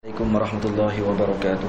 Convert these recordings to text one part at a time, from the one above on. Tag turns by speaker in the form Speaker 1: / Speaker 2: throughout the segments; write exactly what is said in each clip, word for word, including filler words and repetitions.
Speaker 1: Assalamualaikum warahmatullahi wabarakatuh.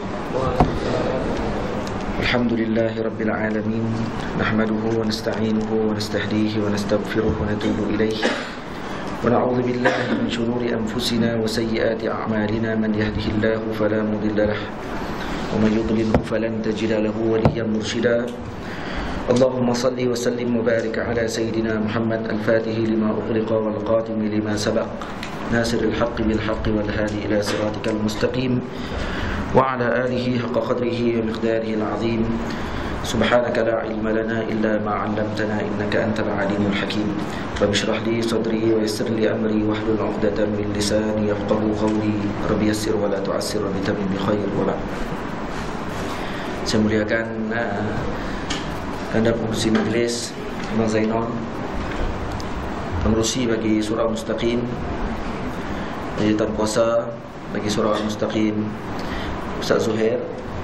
Speaker 1: Alhamdulillahi rabbil alamin. Nahmaduhu wa nasta'inuhu wa nastahdihi wa nastaghfiruhu wa natubu ilayh. Wa na'udzu billahi min shururi anfusina wa sayyiati a'malina. Man yahdihillahu fala mudilla lahu wa man yudlilhu falan tajida lahu waliyyan murshida. Allahumma salli wa sallim wa barik ala sayyidina Muhammad al-Fatihi lima ughliqa wal qatimi lima sabaq. ناصر الحق بالحق والهادي إلى صراطك المستقيم وعلى آله حق قدره ومقداره العظيم. سبحانك لا علم لنا إلا ما علمتنا إنك أنت العليم الحكيم. رب اشرح لي صدري ويسر لي أمري واحلل عقدة من لساني يفقهوا قولي. رب يسر ولا تعسر وبتمم بخير. وبعد. Saya muliakan uh, anda pengurusi majlis Imam Zainal, pengurusi bagi surah Mustaqim, Jajitan kuasa bagi surah Al-Mustaqim, Ustaz Zuhair,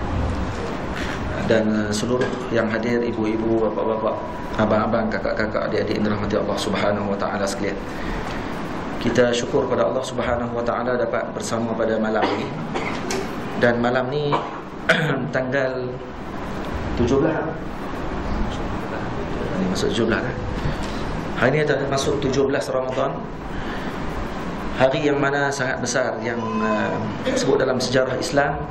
Speaker 1: dan seluruh yang hadir, ibu-ibu, bapak-bapak, abang-abang, kakak-kakak, adik-adik yang dirahmati Allah Subhanahu wa taala sekalian. Kita syukur pada Allah Subhanahu wa taala dapat bersama pada malam ini. Dan malam ni tanggal tujuh belas. Ini masuk tujuh belas kan? Hari ini dah masuk tujuh belas Ramadan. Hari yang mana sangat besar, yang uh, disebut dalam sejarah Islam,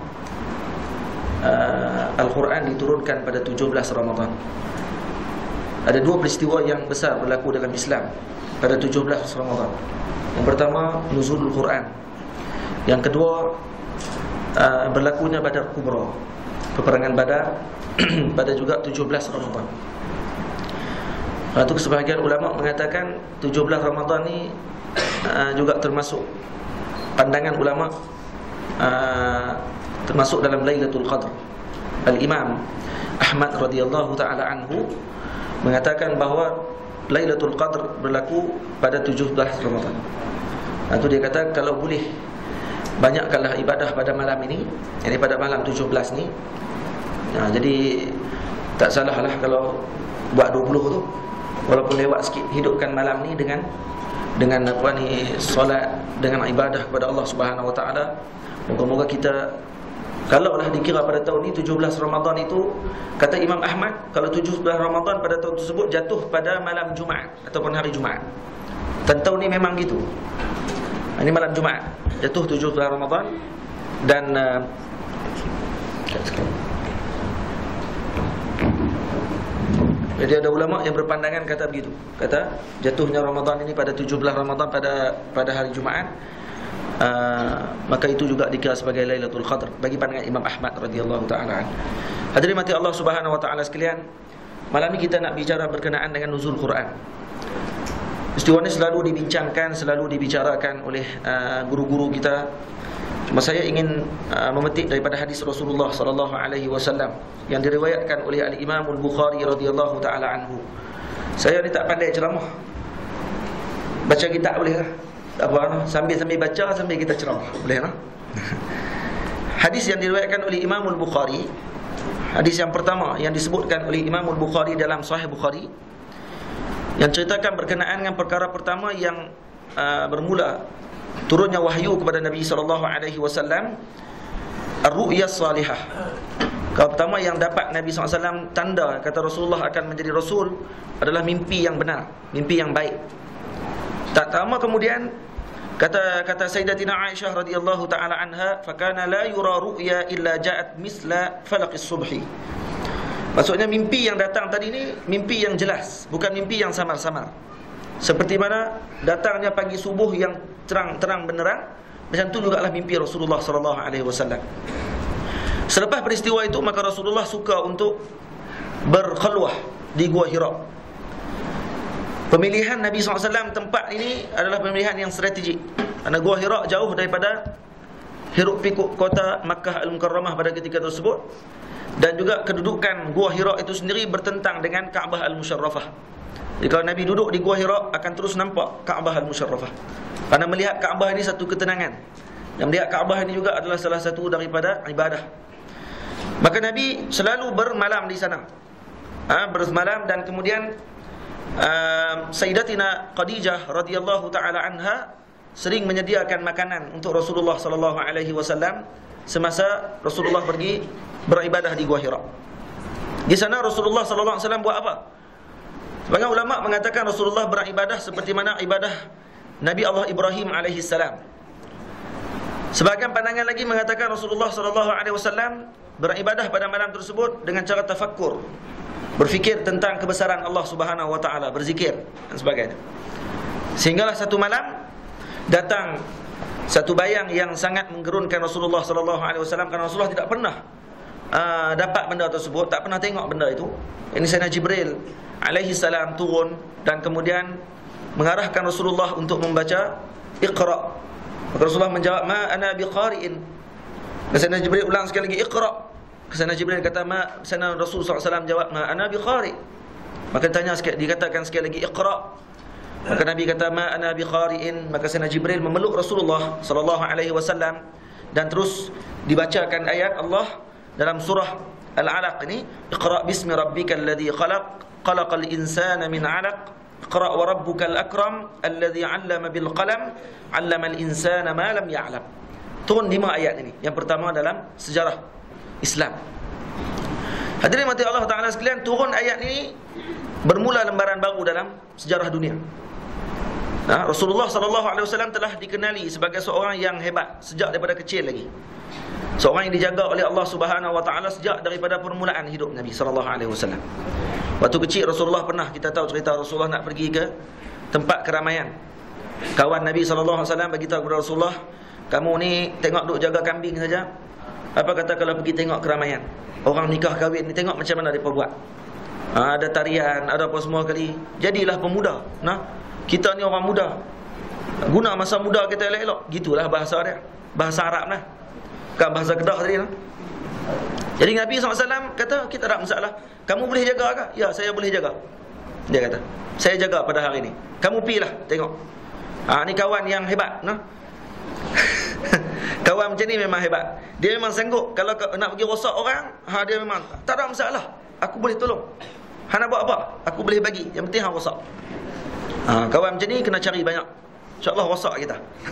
Speaker 1: uh, Al-Quran diturunkan pada tujuh belas Ramadan. Ada dua peristiwa yang besar berlaku dalam Islam pada tujuh belas Ramadan. Yang pertama, nuzulul Quran. Yang kedua, uh, berlakunya Badar Kubra, peperangan Badar pada juga tujuh belas Ramadan. Itu sebahagian ulama mengatakan tujuh belas Ramadan ni Uh, juga termasuk pandangan ulama, uh, termasuk dalam Lailatul Qadr. Al-Imam Ahmad radhiyallahu taala anhu mengatakan bahawa Lailatul Qadr berlaku pada tujuh belas Ramadan. Itu dia kata kalau boleh banyakkanlah ibadah pada malam ini, yakni pada malam tujuh belas ni. Nah, jadi tak salahlah kalau buat dua puluh tu, walaupun lewat sikit, hidupkan malam ni dengan dengan apa ni, solat, dengan ibadah kepada Allah Subhanahu wa taala. Moga-moga kita, kalaulah dikira pada tahun ni tujuh belas Ramadan itu, kata Imam Ahmad, kalau tujuh belas Ramadan pada tahun tersebut jatuh pada malam Jumaat ataupun hari Jumaat. Dan tahun ni memang gitu. Ini malam Jumaat, jatuh tujuh belas Ramadan. Dan uh, jadi ada ulama yang berpandangan kata begitu, kata jatuhnya Ramadan ini pada tujuh belas Ramadan pada pada hari Jumaat, uh, maka itu juga dikira sebagai Lailatul Qadr bagi pandangan Imam Ahmad radhiyallahu taala. Hadirin mati Allah Subhanahu wa taala sekalian, malam ini kita nak bicara berkenaan dengan nuzul Quran. Peristiwa ini selalu dibincangkan, selalu dibicarakan oleh uh, guru-guru kita. Cuma saya ingin uh, memetik daripada hadis Rasulullah sallallahu alaihi wasallam yang diriwayatkan oleh Al-Imam Al-Bukhari radhiyallahu taala anhu. Saya ni tak pandai ceramah. Baca kitab boleh lah, tak apa lah. Sambil-sambil baca, sambil kita ceramah, boleh lah. Hadis yang diriwayatkan oleh Imam Al-Bukhari, hadis yang pertama yang disebutkan oleh Imam Al-Bukhari dalam Sahih Bukhari, yang ceritakan berkenaan dengan perkara pertama yang uh, bermula turunnya wahyu kepada Nabi sallallahu alaihi wasallam, ar-ru'ya salihah. Kalau pertama yang dapat Nabi sallallahu alaihi wasallam tanda kata Rasulullah akan menjadi rasul adalah mimpi yang benar, mimpi yang baik. Tak lama kemudian kata kata Sayyidatina Aisyah radhiyallahu taala anha, fa kana la yura ru'ya illa ja'at misla falaqis subhi. Maksudnya mimpi yang datang tadi ni mimpi yang jelas, bukan mimpi yang samar-samar. Seperti mana datangnya pagi subuh yang terang-terang benderang, macam tu jugalah mimpi Rasulullah sallallahu alaihi wasallam. Selepas peristiwa itu, maka Rasulullah suka untuk berkhulwah di Gua Hira. Pemilihan Nabi sallallahu alaihi wasallam tempat ini adalah pemilihan yang strategik. Karena Gua Hira jauh daripada hiruk pikuk kota Makkah Al-Mukarramah pada ketika tersebut, dan juga kedudukan Gua Hira itu sendiri bertentang dengan Kaabah Al-Musharrafah. Jadi kalau Nabi duduk di Gua Hira akan terus nampak Kaabah Al-Musharrafah. Karena melihat Kaabah ini satu ketenangan, dan melihat Kaabah ini juga adalah salah satu daripada ibadah. Maka Nabi selalu bermalam di sana, ha, bermalam. Dan kemudian uh, Sayyidatina Khadijah radhiyallahu taala anha sering menyediakan makanan untuk Rasulullah sallallahu alaihi wasallam semasa Rasulullah pergi beribadah di Gua Hira. Di sana Rasulullah sallallahu alaihi wasallam buat apa? Sebagian ulama mengatakan Rasulullah beribadah seperti mana ibadah Nabi Allah Ibrahim alaihi salam. Sebagian pandangan lagi mengatakan Rasulullah sallallahu alaihi wasallam beribadah pada malam tersebut dengan cara tafakkur, berfikir tentang kebesaran Allah Subhanahu wa taala, berzikir dan sebagainya. Sehinggalah satu malam datang satu bayang yang sangat menggerunkan Rasulullah sallallahu alaihi wasallam, kerana Rasulullah tidak pernah uh, dapat benda tersebut, tak pernah tengok benda itu. Ini Sayyidina Jibril alaihi salam turun dan kemudian mengarahkan Rasulullah untuk membaca Iqra. Maka Rasulullah menjawab, ma ana biqari'in. Sayyidina Jibril ulang sekali lagi, Iqra. Sayyidina Jibril kata, ma Sayyidina Rasul sallallahu alaihi wasallam jawab, ma ana biqari'. Maka tanya sekali, dikatakan sekali lagi Iqra. Maka Nabi kata, ma ana biqari'in. Maka Sayyidina Jibril memeluk Rasulullah sallallahu alaihi wasallam dan terus dibacakan ayat Allah dalam surah Al-Alaq ini, Iqra bismi rabbikal ladzi khalaq, khalaqal insana min 'alaq, Iqra wa rabbukal akram alladzi 'allama bil qalam, 'allamal insana ma lam ya'lam. Turun lima ayat ini. Yang pertama dalam sejarah Islam. Hadirin mati Allah Ta'ala sekalian, turun ayat ini bermula lembaran baru dalam sejarah dunia. Nah, Rasulullah sallallahu alaihi wasallam telah dikenali sebagai seorang yang hebat sejak daripada kecil lagi. Seorang yang dijaga oleh Allah Subhanahu wa taala sejak daripada permulaan hidup Nabi sallallahu alaihi wasallam. Waktu kecil Rasulullah pernah, kita tahu cerita Rasulullah nak pergi ke tempat keramaian. Kawan Nabi sallallahu alaihi wasallam beritahu kepada Rasulullah, kamu ni tengok duk jaga kambing saja. Apa kata kalau pergi tengok keramaian? Orang nikah kahwin ni tengok macam mana mereka buat. Ha, ada tarian, ada apa semua kali. Jadilah pemuda. Nah, kita ni orang muda. Guna masa muda kita elok-elok. Gitulah bahasa dia. Bahasa Arab lah. Bukan bahasa Kedah tadi lah. Jadi Nabi sallallahu alaihi wasallam kata, kita tak masalah. Kamu boleh jaga ke? Ya, saya boleh jaga. Dia kata, saya jaga pada hari ni. Kamu pergilah tengok. Ha, ni kawan yang hebat. Nah. Kawan macam ni memang hebat. Dia memang sanggup. Kalau nak pergi rosak orang, ha, dia memang tak ada masalah. Aku boleh tolong. Han nak buat apa? Aku boleh bagi. Yang penting han rosak. Ha, kawan macam ni kena cari banyak. InsyaAllah rosak kita.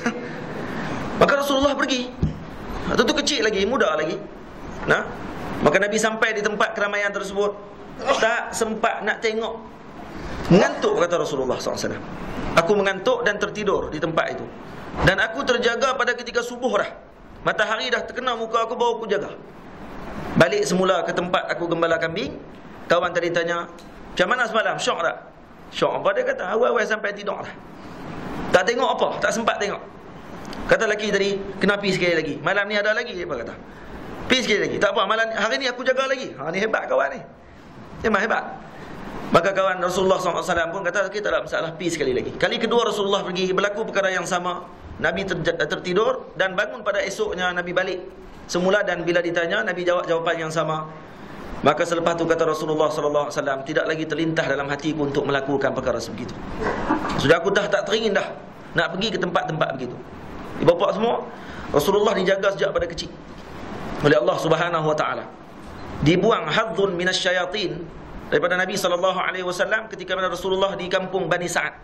Speaker 1: Maka Rasulullah pergi. Tentu kecil lagi, muda lagi. Nah, maka Nabi sampai di tempat keramaian tersebut, tak sempat nak tengok. Mengantuk, kata Rasulullah sallallahu alaihi wasallam. Aku mengantuk dan tertidur di tempat itu. Dan aku terjaga pada ketika subuh dah. Matahari dah terkena muka aku, baru aku jaga. Balik semula ke tempat aku gembala kambing. Kawan tadi tanya, macam mana semalam? Syok tak? Syok apa? Dia kata, awal-awal sampai tidur lah. Tak tengok apa? Tak sempat tengok. Kata lelaki tadi, kena pergi sekali lagi. Malam ni ada lagi, dia kata. Pergi sekali lagi. Tak apa, malam hari ni aku jaga lagi. Ha, ni hebat kawan ni. Memang hebat. Maka kawan Rasulullah sallallahu alaihi wasallam pun kata, kita tak ada masalah, pergi sekali lagi. Kali kedua Rasulullah pergi, berlaku perkara yang sama. Nabi ter tertidur dan bangun pada esoknya Nabi balik semula, dan bila ditanya Nabi jawab jawapan yang sama. Maka selepas tu kata Rasulullah sallallahu alaihi wasallam, tidak lagi terlintas dalam hatiku untuk melakukan perkara sebegitu. Sudah aku dah tak teringin dah nak pergi ke tempat-tempat begitu. Ibu bapa semua, Rasulullah dijaga sejak pada kecil oleh Allah Subhanahu wa taala. Dibuang hadzun minasyayatin daripada Nabi sallallahu alaihi wasallam ketika mana Rasulullah di kampung Bani Sa'ad.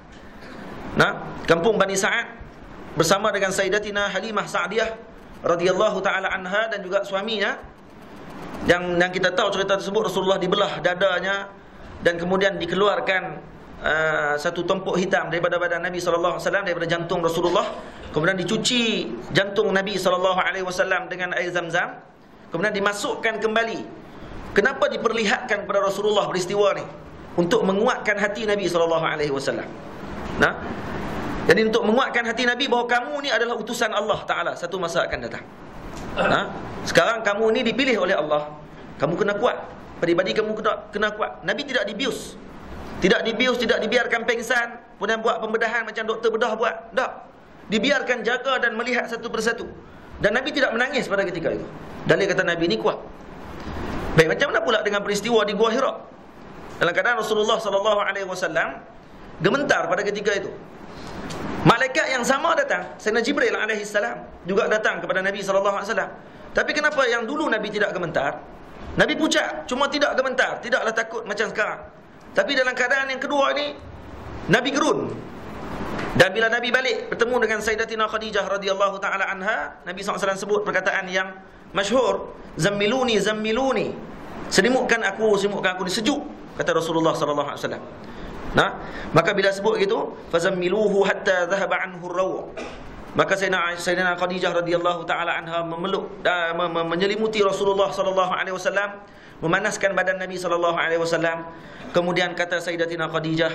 Speaker 1: Nah, kampung Bani Sa'ad bersama dengan Sayyidatina Halimah Sa'diyah radhiyallahu taala anha dan juga suaminya. Yang yang kita tahu cerita tersebut, Rasulullah dibelah dadanya dan kemudian dikeluarkan uh, satu tumpuk hitam daripada badan Nabi sallallahu alaihi wasallam, daripada jantung Rasulullah. Kemudian dicuci jantung Nabi sallallahu alaihi wasallam dengan air Zam-Zam. Kemudian dimasukkan kembali. Kenapa diperlihatkan kepada Rasulullah peristiwa ni? Untuk menguatkan hati Nabi sallallahu alaihi wasallam. Nah, jadi untuk menguatkan hati Nabi bahawa kamu ni adalah utusan Allah Ta'ala satu masa akan datang. Ha? Sekarang kamu ni dipilih oleh Allah. Kamu kena kuat. Peribadi kamu kena, kena kuat. Nabi tidak dibius. Tidak dibius, tidak dibiarkan pengsan, kemudian buat pembedahan macam doktor bedah buat. Tak. Dibiarkan jaga dan melihat satu persatu. Dan Nabi tidak menangis pada ketika itu. Dalil kata Nabi ni kuat. Baik, macam mana pula dengan peristiwa di Gua Hira? Dalam keadaan Rasulullah sallallahu alaihi wasallam gemetar pada ketika itu. Malaikat yang sama datang, Sayyidina Jibril alaihi salam juga datang kepada Nabi sallallahu alaihi wasallam. Tapi kenapa yang dulu Nabi tidak gemetar? Nabi pucat, cuma tidak gemetar, tidaklah takut macam sekarang. Tapi dalam keadaan yang kedua ini, Nabi gerun. Dan bila Nabi balik bertemu dengan Sayyidatina Khadijah radhiyallahu taala anha, Nabi sallallahu alaihi wasallam sebut perkataan yang masyhur, zammiluni zammiluni, selimutkan aku, selimutkan aku, sejuk, kata Rasulullah sallallahu alaihi wasallam. Nah, maka bila sebut gitu, fazammiluhu hatta dhahaba anhu ar-raw', maka Sayyidina Sayyidina Khadijah radhiyallahu taala anha memeluk dan menyelimuti Rasulullah sallallahu alaihi wasallam, memanaskan badan Nabi sallallahu alaihi wasallam. Kemudian kata Sayyidatina Khadijah,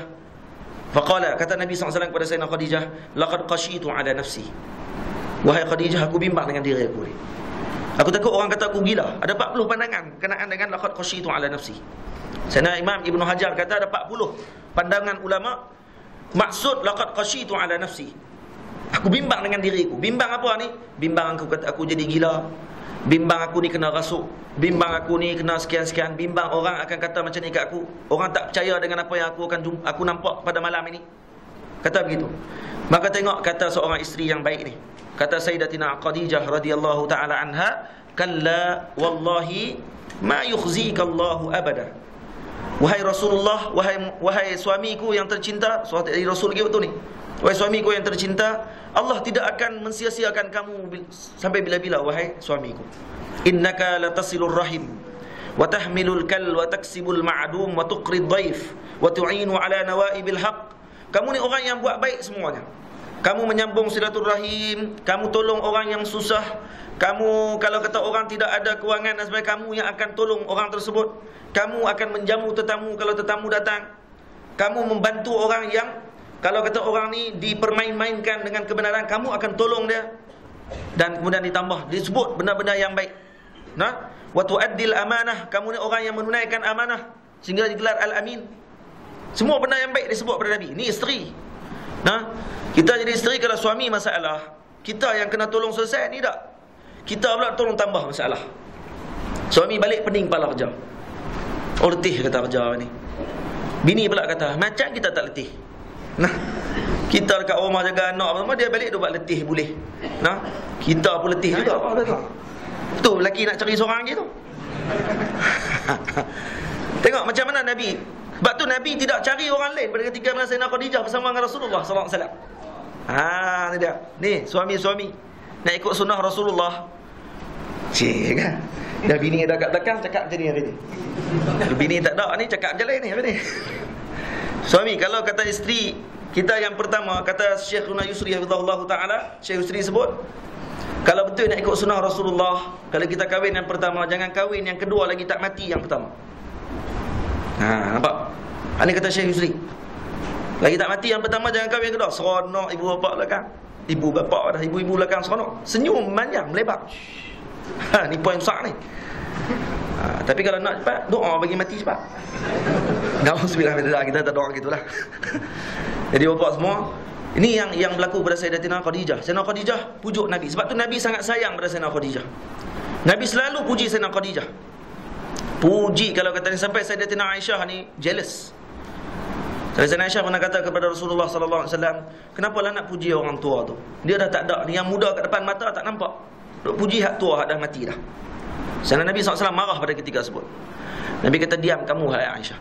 Speaker 1: faqala, kata Nabi sallallahu alaihi wasallam kepada Sayyidina Khadijah, laqad qashitu ala nafsi, wahai Khadijah, aku bimbang dengan diri aku ni. Aku takut orang kata aku gila. Ada empat puluh pandangan kenaan dengan laqad qashitu ala nafsi. Sayyidina Imam Ibnu Hajar kata ada empat puluh pandangan ulama maksud laqad qashitu ala nafsi. Aku bimbang dengan diriku. Bimbang apa ni? Bimbang aku kata aku jadi gila. Bimbang aku ni kena rasuk. Bimbang aku ni kena sekian-sekian. Bimbang orang akan kata macam ni kat aku. Orang tak percaya dengan apa yang aku akan jumpa, aku nampak pada malam ini. Kata begitu. Maka tengok kata seorang isteri yang baik ni. Kata Sayyidatina Khadijah radhiyallahu taala anha, kalla wallahi ma yukhzika Allahu abada. Wahai Rasulullah, wahai wahai suamiku yang tercinta, suatu dari Rasul gitu betul ni. Wahai suamiku yang tercinta, Allah tidak akan mensia-siakan kamu sampai bila-bila, wahai suamiku. Innaka latasilur rahim wa tahmilul kal wa taksibul ma'dum wa tuqrid dhaif wa tu'inu ala nawaibil haqq. Kamu ni orang yang buat baik semuanya. Kamu menyambung silaturahim, kamu tolong orang yang susah. Kamu kalau kata orang tidak ada kewangan dan sebagainya, kamu yang akan tolong orang tersebut. Kamu akan menjamu tetamu kalau tetamu datang. Kamu membantu orang yang kalau kata orang ni dipermain-mainkan dengan kebenaran, kamu akan tolong dia. Dan kemudian ditambah disebut benda-benda yang baik. Nah, wa tu'addil amanah, kamu ni orang yang menunaikan amanah sehingga digelar al-amin. Semua benda yang baik disebut pada Nabi. Ni isteri. Nah, kita jadi isteri kalau suami masalah, kita yang kena tolong selesai ni tak. Kita pula tolong tambah masalah. Suami balik pening kepala kerja. Oh letih kata kerja ni. Bini pula kata, macam kita tak letih. Nah, kita dekat rumah jaga anak apa, dia balik dia buat letih boleh. Nah, kita pun letih juga. Betul, lelaki nak cari seorang gitu. Tengok macam mana Nabi. Sebab tu Nabi tidak cari orang lain pada ketika masa Sayyidina Khadijah bersama dengan Rasulullah sallallahu alaihi wasallam. Ha, ni dia. Ni suami-suami nak ikut sunnah Rasulullah. Cik kan. Dah bini dah kat belakang cakap macam ni hari ni. Bini tak ada ni cakap je lain ni hari ni. Suami kalau kata isteri kita yang pertama, kata Syekh Runa Yusri hafizahullah taala, Syekh Yusri sebut, kalau betul nak ikut sunnah Rasulullah, kalau kita kahwin yang pertama, jangan kahwin yang kedua lagi tak mati yang pertama. Ha, nampak? Ini kata Syekh Yusri. Lagi tak mati yang pertama, jangan kahwin yang kedua. Seronok ibu bapa belakang. Ibu bapa dah, ibu-ibu belakang seronok. Senyum manjang, melebar. Ha, ni poin besar ni. Ha, tapi kalau nak cepat, doa bagi mati cepat. Nauzubillah min dzalik, kita tak doa gitulah. Jadi bapa semua, ini yang yang berlaku pada Sayyidatina Khadijah. Sayyidatina Khadijah pujuk Nabi. Sebab tu Nabi sangat sayang pada Sayyidatina Khadijah. Nabi selalu puji Sayyidatina Khadijah. Puji, kalau kata ni sampai Sayyidatina Aisyah ni jealous. Sayyidatina Aisyah pernah kata kepada Rasulullah sallallahu alaihi wasallam, kenapa lah nak puji orang tua tu? Dia dah tak ada, ni yang muda kat depan mata tak nampak. Duk puji hak tua, hak dah mati dah. Sayyidina Nabi sallallahu alaihi wasallam marah pada ketika tersebut. Nabi kata, diam kamu hai Aisyah.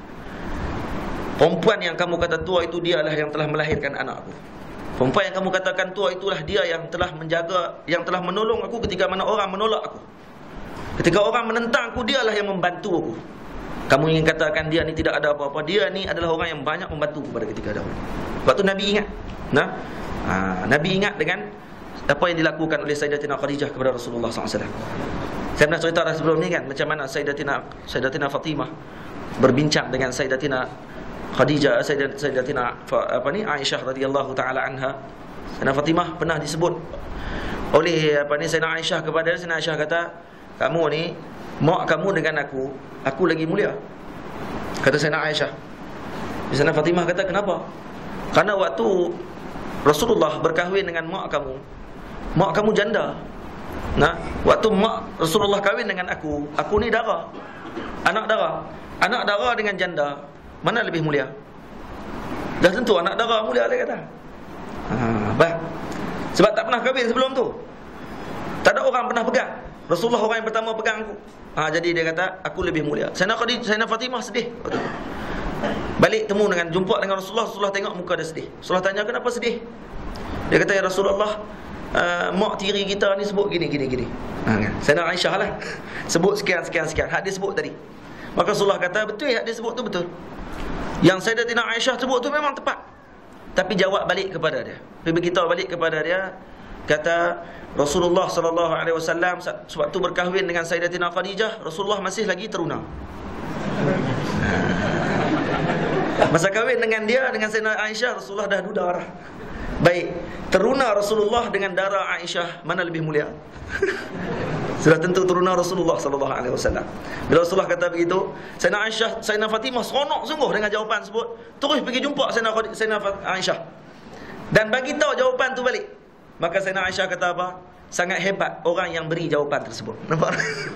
Speaker 1: Perempuan yang kamu kata tua itu dialah yang telah melahirkan anakku. Perempuan yang kamu katakan tua itulah dia yang telah menjaga, yang telah menolong aku ketika mana orang menolak aku. Ketika orang menentang aku, dialah yang membantu aku. Kamu ingin katakan dia ni tidak ada apa-apa, dia ni adalah orang yang banyak membantu pada ketika dahulu. Sebab tu Nabi ingat. Nah, ha, Nabi ingat dengan apa yang dilakukan oleh Sayyidatina Khadijah kepada Rasulullah sallallahu alaihi wasallam. Saya pernah cerita dah sebelum ni kan, macam mana Sayyidatina Sayyidatina Fatimah berbincang dengan Sayyidatina Khadijah, Sayyidatina apa ni Aisyah radhiyallahu taala anha. Sayyidatina Fatimah pernah disebut oleh apa ni Sayyidatina Aisyah kepada Sayyidatina Aisyah kata, kamu ni, mak kamu dengan aku, aku lagi mulia. Kata Sayyidatina Aisyah. Sayyidatina Fatimah kata, kenapa? Karena waktu Rasulullah berkahwin dengan mak kamu, mak kamu janda. Nah, waktu mak Rasulullah kahwin dengan aku, aku ni dara, anak dara. Anak dara dengan janda, mana lebih mulia? Dah tentu anak dara mulia, dia kata. Ha, bah. Sebab tak pernah kahwin sebelum tu. Tak ada orang pernah pegang. Rasulullah orang yang pertama pegang aku. Ha, jadi dia kata aku lebih mulia. Sayyidina Khadijah, Sayyidina Fatimah sedih. Balik temu dengan jumpa dengan Rasulullah. Rasulullah tengok muka dia sedih. Rasulullah tanya, kenapa sedih? Dia kata, ya Rasulullah, uh, mak tiri kita ni sebut gini gini gini. Ha, kan? Sayyidina Aisyah lah sebut sekian sekian sekian. Hak dia sebut tadi. Maka Rasulullah kata, betul ya, hak dia sebut tu betul. Yang Sayyidatina Aisyah sebut tu memang tepat. Tapi jawab balik kepada dia. Dia beritahu balik kepada dia, kata Rasulullah sallallahu alaihi wasallam sewaktu berkahwin dengan Sayyidatina Khadijah, Rasulullah masih lagi teruna. Masa kahwin dengan dia, dengan Sayyidatina Aisyah, Rasulullah dah dua darah. Baik, teruna Rasulullah dengan darah Aisyah, mana lebih mulia? Sudah tentu teruna Rasulullah sallallahu alaihi wasallam. Bila Rasulullah kata begitu, Sayyidina Aisyah, Sayyidina Fatimah seronok sungguh dengan jawapan tersebut. Terus pergi jumpa Sayyidina Sayyidina Aisyah dan bagi tahu jawapan tu balik. Maka Sayyidina Aisyah kata apa? Sangat hebat orang yang beri jawapan tersebut. Nampak?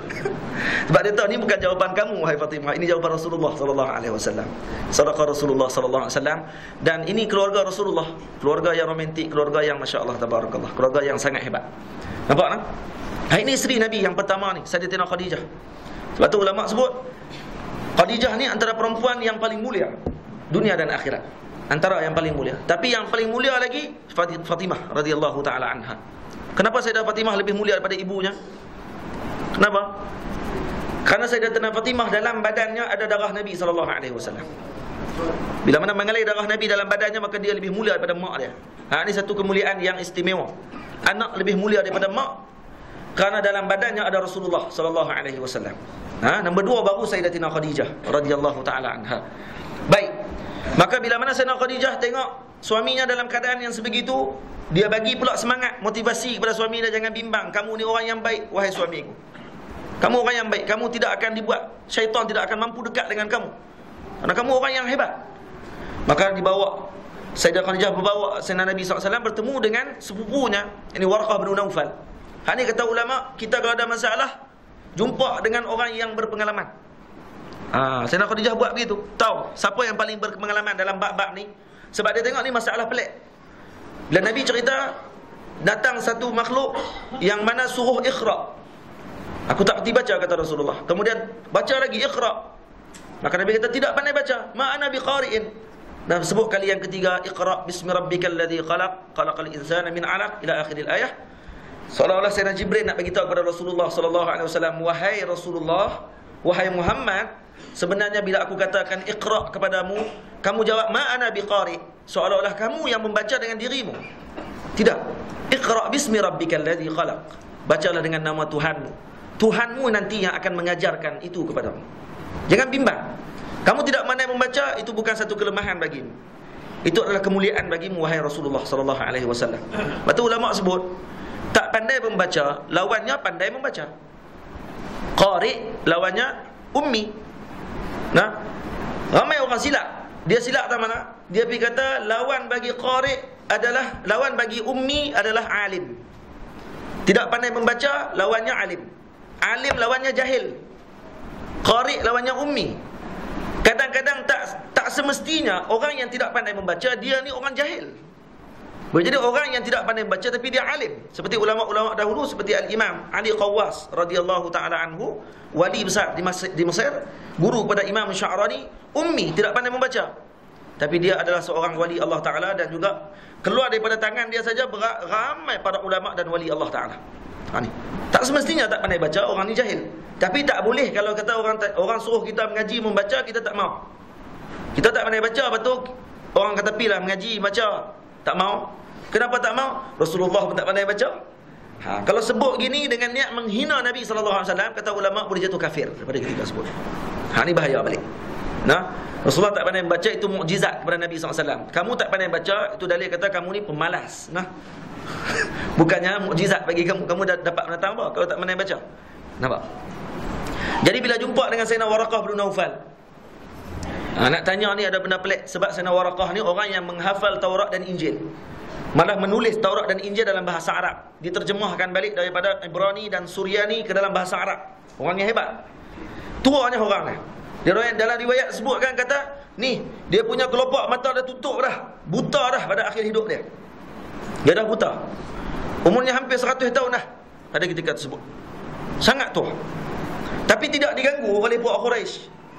Speaker 1: Sebab dia tahu ni bukan jawapan kamu wahai Fatimah, ini jawapan Rasulullah sallallahu alaihi wasallam. Sadaqa Rasulullah sallallahu alaihi wasallam. Dan ini keluarga Rasulullah, keluarga yang romantik, keluarga yang masya-Allah tabarakallah, keluarga yang sangat hebat. Nampak tak? Ha, ini isteri Nabi yang pertama ni, Sayyidatina Khadijah. Sebab tu ulama sebut Khadijah ni antara perempuan yang paling mulia dunia dan akhirat. Antara yang paling mulia. Tapi yang paling mulia lagi Fatimah radhiyallahu taala anha. Kenapa Sayyidah Fatimah lebih mulia daripada ibunya? Kenapa? Karena Sayyidatina Fatimah dalam badannya ada darah Nabi sallallahu alaihi wasallam. Bila mana mengalir darah Nabi dalam badannya, maka dia lebih mulia daripada mak dia. Ha, ini satu kemuliaan yang istimewa. Anak lebih mulia daripada mak kerana dalam badannya ada Rasulullah sallallahu alaihi wasallam. Ha, nombor dua baru Sayyidatina Khadijah radhiyallahu taala anha. Baik. Maka bila mana Sayyidatina Khadijah tengok suaminya dalam keadaan yang sebegitu, dia bagi pula semangat, motivasi kepada suami dia, jangan bimbang, kamu ni orang yang baik wahai suamiku. Kamu orang yang baik, kamu tidak akan dibuat, syaitan tidak akan mampu dekat dengan kamu. Karena kamu orang yang hebat. Maka dibawa Sayyidah Khadijah berbawa Sayyidina Nabi sallallahu alaihi wasallam bertemu dengan sepupunya, ini Warqah bin Naufal. Hak ni kata ulama, kita kalau ada masalah jumpa dengan orang yang berpengalaman. Ah, Sayyidina Khadijah buat begitu. Tahu siapa yang paling berpengalaman dalam bab-bab ni? Sebab dia tengok ni masalah pelik. Bila Nabi cerita datang satu makhluk yang mana suruh ikhra. Aku tak reti baca kata Rasulullah. Kemudian baca lagi ikhra. Maka Nabi kata tidak pandai baca. Ma ana biqari'in. Dan sebut kali yang ketiga, iqra bismi rabbikal ladzi khalaq, khalaqal insana min 'alaq ila akhiril ayah. Seolah-olah Sayyidina Jibril nak bagi tahu kepada Rasulullah sallallahu alaihi wasallam, wahai Rasulullah, wahai Muhammad, sebenarnya bila aku katakan iqra kepadamu, kamu jawab ma ana biqari, seolah-olah kamu yang membaca dengan dirimu. Tidak. Iqra bismi rabbikal ladzi khalaq. Bacalah dengan nama Tuhanmu. Tuhanmu nanti yang akan mengajarkan itu kepadamu. Jangan bimbang. Kamu tidak pandai membaca, itu bukan satu kelemahan bagimu. Itu adalah kemuliaan bagimu wahai Rasulullah sallallahu alaihi wasallam. Betul ulama sebut, tak pandai membaca, lawannya pandai membaca. Qari lawannya ummi. Nah, ramai orang silap. Dia silap tak mana? Dia pergi kata lawan bagi qari adalah, lawan bagi ummi adalah alim. Tidak pandai membaca, lawannya alim. Alim lawannya jahil. Qari lawannya ummi. Kadang-kadang tak tak semestinya orang yang tidak pandai membaca dia ni orang jahil. Boleh jadi orang yang tidak pandai membaca tapi dia alim. Seperti ulama-ulama dahulu, seperti Al-Imam Ali Qawwas radhiyallahu taala anhu, wali besar di Mesir, di Mesir, guru kepada Imam Sya'rani, ummi, tidak pandai membaca. Tapi dia adalah seorang wali Allah taala dan juga keluar daripada tangan dia saja ramai para ulama dan wali Allah taala. Ha, ni. Tak semestinya tak pandai baca orang ni jahil. Tapi tak boleh kalau kata orang orang suruh kita mengaji membaca, kita tak mau. Kita tak pandai baca, betul orang kata pilah mengaji baca, tak mau. Kenapa tak mau? Rasulullah pun tak pandai baca. Ha, kalau sebut gini dengan niat menghina Nabi sallallahu alaihi wasallam, kata ulama boleh jatuh kafir daripada ketika sebut. Ha, ni bahaya balik. Nah, Rasulullah tak pandai baca, itu mukjizat kepada Nabi sallallahu alaihi wasallam. Kamu tak pandai baca, itu dalil kata kamu ni pemalas. Nah. Bukannya mukjizat bagi kamu. Kamu dah dapat menatang apa kalau tak pandai baca? Nampak? Jadi bila jumpa dengan Sayyidina Waraqah bin Naufal, ha, nak tanya ni ada benda pelik. Sebab Sayyidina Waraqah ni orang yang menghafal Taurat dan Injil. Malah menulis Taurat dan Injil dalam bahasa Arab, diterjemahkan balik daripada Ibrani dan Suryani ke dalam bahasa Arab. Orang yang hebat. Tuanya orang ni. Dia dalam riwayat sebutkan kata, ni dia punya kelopak mata dah tutup dah, buta dah pada akhir hidup dia. Dia dah buta. Umurnya hampir seratus tahun dah pada ketika tersebut. Sangat tua. Tapi tidak diganggu oleh puak Quraisy.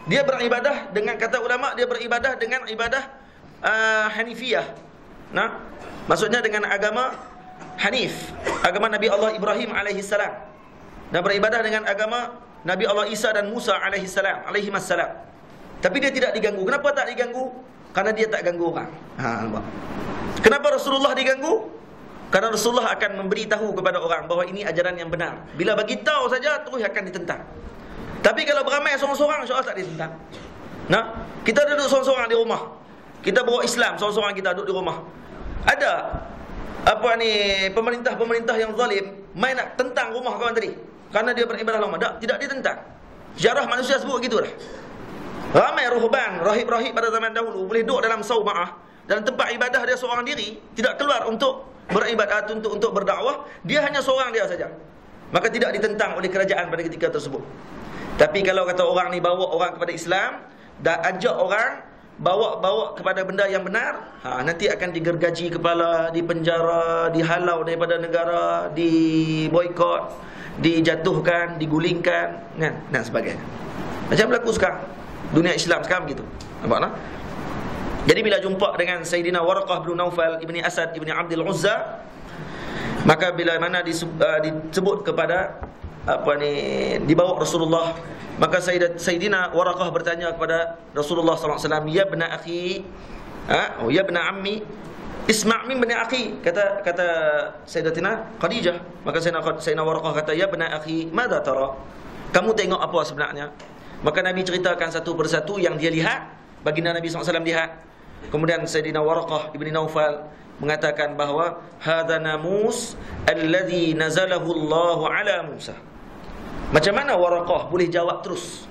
Speaker 1: Dia beribadah dengan, kata ulama, dia beribadah dengan ibadah uh, Hanifiyah. Nah, maksudnya dengan agama Hanif, agama Nabi Allah Ibrahim alaihi salam. Dan beribadah dengan agama Nabi Allah Isa dan Musa alaihi salam, alaihi wassalam. Tapi dia tidak diganggu. Kenapa tak diganggu? Karena dia tak ganggu orang. Ha, nampak? Kenapa Rasulullah diganggu? Karena Rasulullah akan memberitahu kepada orang bahawa ini ajaran yang benar. Bila bagi tahu saja, terus akan ditentang. Tapi kalau beramai seorang-seorang, insya-Allah tak ditentang. Nah, kita duduk seorang-seorang di rumah. Kita bawa Islam, seorang-seorang kita duduk di rumah. Ada apa ni pemerintah-pemerintah yang zalim main nak tentang rumah kawan tadi kerana dia beribadah lama. Tak, tidak ditentang. Sejarah manusia sebut gitulah. Ramai ruhban, rahib-rahib pada zaman dahulu boleh duduk dalam sauma'ah, dalam tempat ibadah dia seorang diri, tidak keluar untuk beribadah, untuk untuk berdakwah, dia hanya seorang dia saja. Maka tidak ditentang oleh kerajaan pada ketika tersebut. Tapi kalau kata orang ni bawa orang kepada Islam dan ajak orang bawa-bawa kepada benda yang benar, ha, nanti akan digergaji kepala, dipenjara, dihalau daripada negara, diboikot, dijatuhkan, digulingkan, kan, dan sebagainya. Macam berlaku sekarang dunia Islam sekarang begitu. Nampak tak? Jadi bila jumpa dengan Sayyidina Waraqah bin Naufal ibni Asad ibni Abdul Uzza, maka bila mana disebut kepada apa ni dibawa Rasulullah, maka Sayyidina Waraqah bertanya kepada Rasulullah sallallahu alaihi wasallam, ya ibna akhi, ha, oh ya ibna ammi, isma' min ibni akhi, kata kata Sayyidatina Khadijah. Maka Sayyidina Waraqah kata, ya ibna akhi, madza tara? Kamu tengok apa sebenarnya? Maka Nabi ceritakan satu persatu yang dia lihat, baginda Nabi sallallahu alaihi wasallam lihat. Kemudian Sayyidina Waraqah ibni Naufal mengatakan bahawa hadza namus alladhi nazalahu Allahu ala Musa. Macam mana Waraqah boleh jawab terus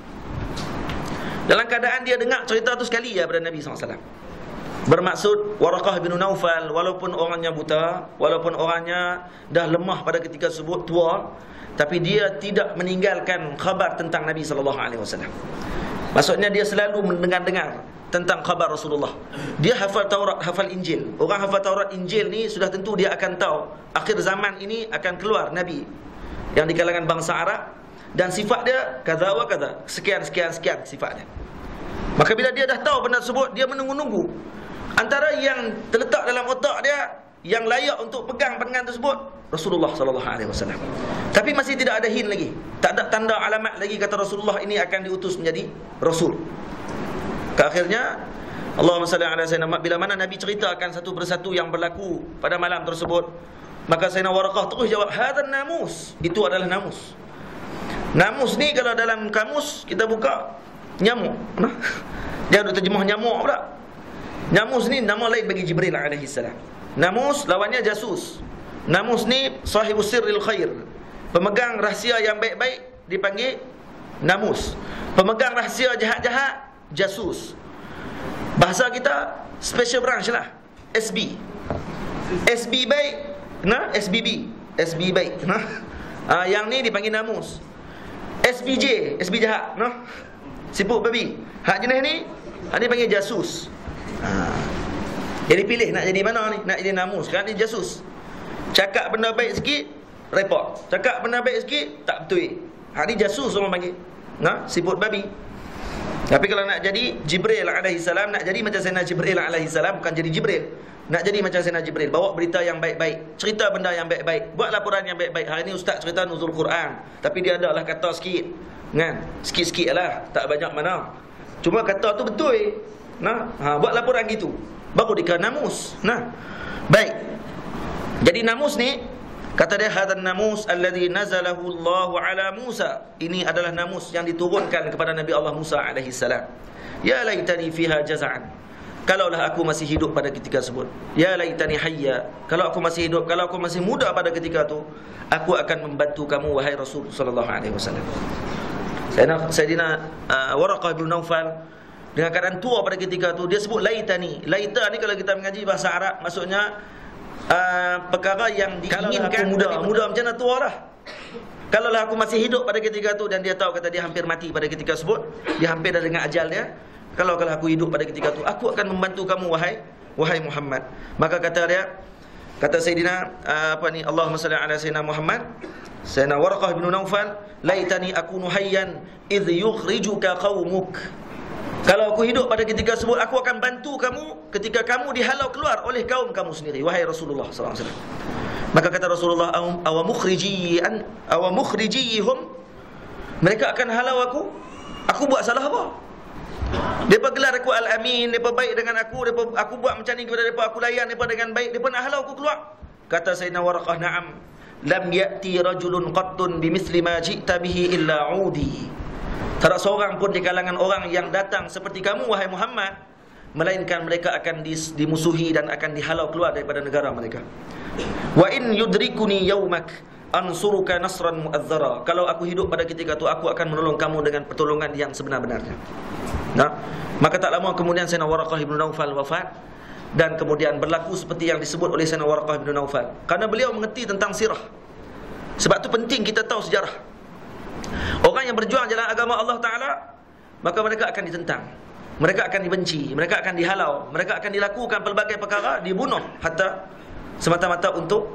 Speaker 1: dalam keadaan dia dengar cerita tu sekali ya pada Nabi sallallahu alaihi wasallam? Bermaksud Waraqah bin Naufal walaupun orangnya buta, walaupun orangnya dah lemah pada ketika tersebut, tua, tapi dia tidak meninggalkan khabar tentang Nabi sallallahu alaihi wasallam. Maksudnya dia selalu mendengar-dengar tentang khabar Rasulullah. Dia hafal Taurat, hafal Injil. Orang hafal Taurat, Injil ni sudah tentu dia akan tahu akhir zaman ini akan keluar Nabi yang di kalangan bangsa Arab, dan sifat dia kadza wa kadza, sekian sekian sekian sifat dia. Maka bila dia dah tahu benda tersebut, dia menunggu-nunggu. Antara yang terletak dalam otak dia yang layak untuk pegang pendengaran tersebut, Rasulullah sallallahu alaihi wasallam. Tapi masih tidak ada hint lagi, tak ada tanda alamat lagi kata Rasulullah ini akan diutus menjadi rasul. Akhirnya Allahumma salli ala sayyidina, bila mana Nabi ceritakan satu persatu yang berlaku pada malam tersebut, maka Sayyidina Waraqah terus jawab, hadzal namus, itu adalah namus. Namus ni kalau dalam kamus kita buka nyamuk, nah, dia ada terjemah nyamuk pula. Namus ni nama lain bagi Jibril alaihi salam. Namus lawannya jasus. Namus ni sahibus sirril khair, pemegang rahsia yang baik-baik dipanggil namus. Pemegang rahsia jahat-jahat, jasus. Bahasa kita special branch lah, S B. S B baik, nah, S B B, S B baik, nah. Ah, yang ni dipanggil namus. S B J, S B jahat, nah. Siput babi. Hak jenis ni, hak ni panggil jasus. Ha. Jadi pilih nak jadi mana ni? Nak jadi namus, kan dia jasus. Cakap benda baik sikit, report. Cakap benda baik sikit, tak betul. Hak ni jasus orang panggil. Nah, siput babi. Tapi kalau nak jadi Jibril alaihi salam, nak jadi macam Sayyidina Jibril alaihi salam, bukan jadi Jibril. Nak jadi macam Sayyidina Jibril, bawa berita yang baik-baik, cerita benda yang baik-baik, buat laporan yang baik-baik. Hari ni ustaz cerita nuzul Quran, tapi dia adalah kata sikit, kan? Sikit-sikit lah, tak banyak mana. Cuma kata tu betul. Nah, ha, buat laporan gitu, baru dikira namus. Nah, baik. Jadi namus ni, kata dia, hadzal namus alladhi nazalahu Allahu ala Musa. Ini adalah namus yang diturunkan kepada Nabi Allah Musa alaihi salam. Ya laitani fiha jaz'an, kalaulah aku masih hidup pada ketika tersebut. Ya laitani hayya, kalau aku masih hidup, kalau aku masih muda pada ketika itu, aku akan membantu kamu wahai Rasul sallallahu alaihi wasallam. Sayyidina Sayyidina uh, Waraqah bin Naufal dengan keadaan tua pada ketika itu, dia sebut laitani. Laita ni kalau kita mengaji bahasa Arab, maksudnya uh, perkara yang diinginkan muda. Muda macam mana, tua lah. Kalaulah aku masih hidup pada ketika itu, dan dia tahu kata dia hampir mati pada ketika tersebut, dia hampir dah dengan ajal dia. Kalau kalau aku hidup pada ketika itu, aku akan membantu kamu wahai wahai Muhammad. Maka kata dia, kata Sayyidina uh, apa ni, Allahumma salli ala Sayyidina Muhammad, Sayyidina Warqah bin Naufal, laitani akunu hayyan idh yukhrijuka qaumuk. Kalau aku hidup pada ketika tersebut, aku akan bantu kamu ketika kamu dihalau keluar oleh kaum kamu sendiri, wahai Rasulullah sallallahu alaihi wasallam. Maka kata Rasulullah, aw mukhrijiyan aw mukhrijihum, mereka akan halau aku. Aku buat salah apa? Depa gelar aku Al-Amin, depa baik dengan aku, depa aku buat macam ni kepada depa, aku layan depa dengan baik, depa nak halau aku keluar. Kata Sayyidina Warqah, na'am, lam ya'ti rajulun qattun bimithli ma ji'ta bihi illa 'udi. Tak ada seorang pun di kalangan orang yang datang seperti kamu, wahai Muhammad, melainkan mereka akan dimusuhi dan akan dihalau keluar daripada negara mereka. Wa in yudrikuni yaumak ansuruka nasran mu'adzara. Kalau aku hidup pada ketika itu, aku akan menolong kamu dengan pertolongan yang sebenar-benarnya. Nah, maka tak lama kemudian Sayyidina Warqah bin Naufal wafat, dan kemudian berlaku seperti yang disebut oleh Sayyidina Warqah bin Naufal, karena beliau mengerti tentang sirah. Sebab itu penting kita tahu sejarah. Orang yang berjuang jalan agama Allah Ta'ala, maka mereka akan ditentang, mereka akan dibenci, mereka akan dihalau, mereka akan dilakukan pelbagai perkara, dibunuh, hatta semata-mata untuk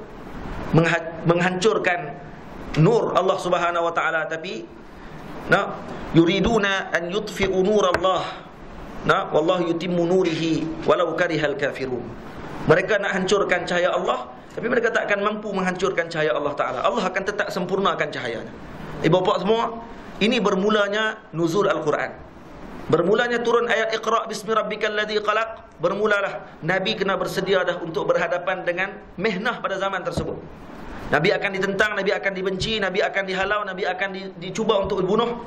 Speaker 1: menghancurkan nur Allah Subhanahu Wa Ta'ala. Tapi nah, yuriduna an yutfi'u nur Allah, nah, wallahu yutimmu nurihi walau karihal kafirun. Mereka nak hancurkan cahaya Allah, tapi mereka tak akan mampu menghancurkan cahaya Allah Ta'ala. Allah akan tetap sempurnakan cahayanya. Ibu bapa semua, ini bermulanya nuzul Al-Quran. Bermulanya turun ayat Iqra' bismi rabbikal ladzi khalaq. Bermulalah Nabi kena bersedia dah untuk berhadapan dengan mihnah pada zaman tersebut. Nabi akan ditentang, Nabi akan dibenci, Nabi akan dihalau, Nabi akan di, dicuba untuk dibunuh.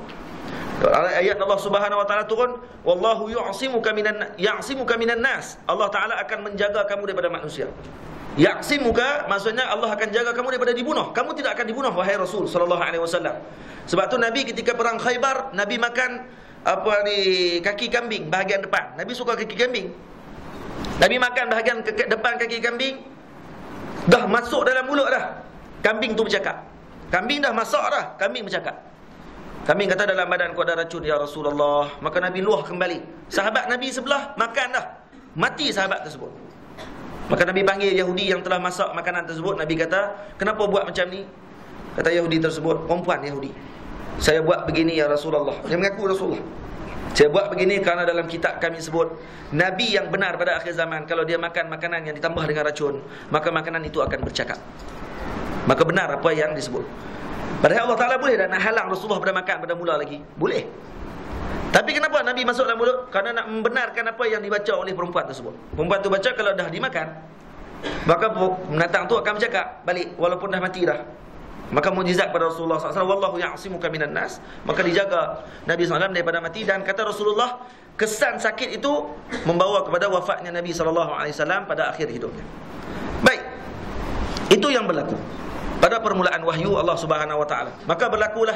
Speaker 1: Ayat Allah Subhanahu Wa Ta'ala turun, wallahu yu'simuka minan ya'simuka minan nas. Allah Ta'ala akan menjaga kamu daripada manusia. Ya'simuka maksudnya Allah akan jaga kamu daripada dibunuh. Kamu tidak akan dibunuh, wahai Rasul sallallahu alaihi wasallam. Sebab tu Nabi ketika perang Khaybar, Nabi makan apa ni, kaki kambing bahagian depan. Nabi suka kaki kambing. Nabi makan bahagian ke depan kaki kambing, dah masuk dalam mulut dah. Kambing tu bercakap. Kambing dah masuk dah, kambing bercakap. Kambing kata, dalam badan ku ada racun ya Rasulullah. Maka Nabi luah kembali. Sahabat Nabi sebelah makan dah, mati sahabat tersebut. Maka Nabi panggil Yahudi yang telah masak makanan tersebut. Nabi kata, kenapa buat macam ni? Kata Yahudi tersebut, perempuan Yahudi, saya buat begini ya Rasulullah. Dia mengaku Rasulullah, saya buat begini kerana dalam kitab kami sebut, Nabi yang benar pada akhir zaman, kalau dia makan makanan yang ditambah dengan racun, maka makanan itu akan bercakap. Maka benar apa yang disebut. Padahal Allah Ta'ala boleh dah nak halang Rasulullah pada makan pada mula lagi, boleh. Tapi kenapa Nabi masuk dalam mulut? Kerana nak membenarkan apa yang dibaca oleh perempuan tersebut. Perempuan tu baca, kalau dah dimakan, maka binatang tu akan bercakap balik walaupun dah mati dah. Maka mukjizat pada Rasulullah sallallahu alaihi wasallam, wallahu ya'simuka minan nas. Maka dijaga Nabi sallallahu alaihi wasallam daripada mati. Dan kata Rasulullah, kesan sakit itu membawa kepada wafatnya Nabi sallallahu alaihi wasallam pada akhir hidupnya. Baik, itu yang berlaku pada permulaan wahyu Allah Subhanahu Wa Ta'ala. Maka berlakulah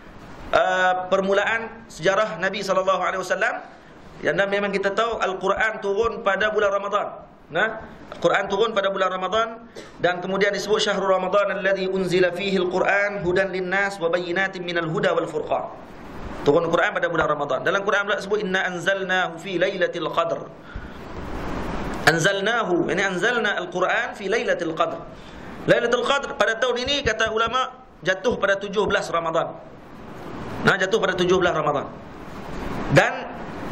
Speaker 1: Uh, permulaan sejarah Nabi sallallahu alaihi wasallam. Dan memang kita tahu Al-Quran turun pada bulan Ramadan. Nah, Al-Quran turun pada bulan Ramadan, dan kemudian disebut syahrul Ramadan alladzi unzila fihi al-Quran hudan lin-nas wa bayyinatin minal huda wal furqan. Turun Al-Quran pada bulan Ramadan. Dalam Quran pula disebut inna anzalnahu fi lailatul qadr. Anzalnahu, ini anzalna Al-Quran fi lailatul qadr. Lailatul Qadr pada tahun ini kata ulama jatuh pada tujuh belas Ramadan. Nah, jatuh pada tujuh belas Ramadan. Dan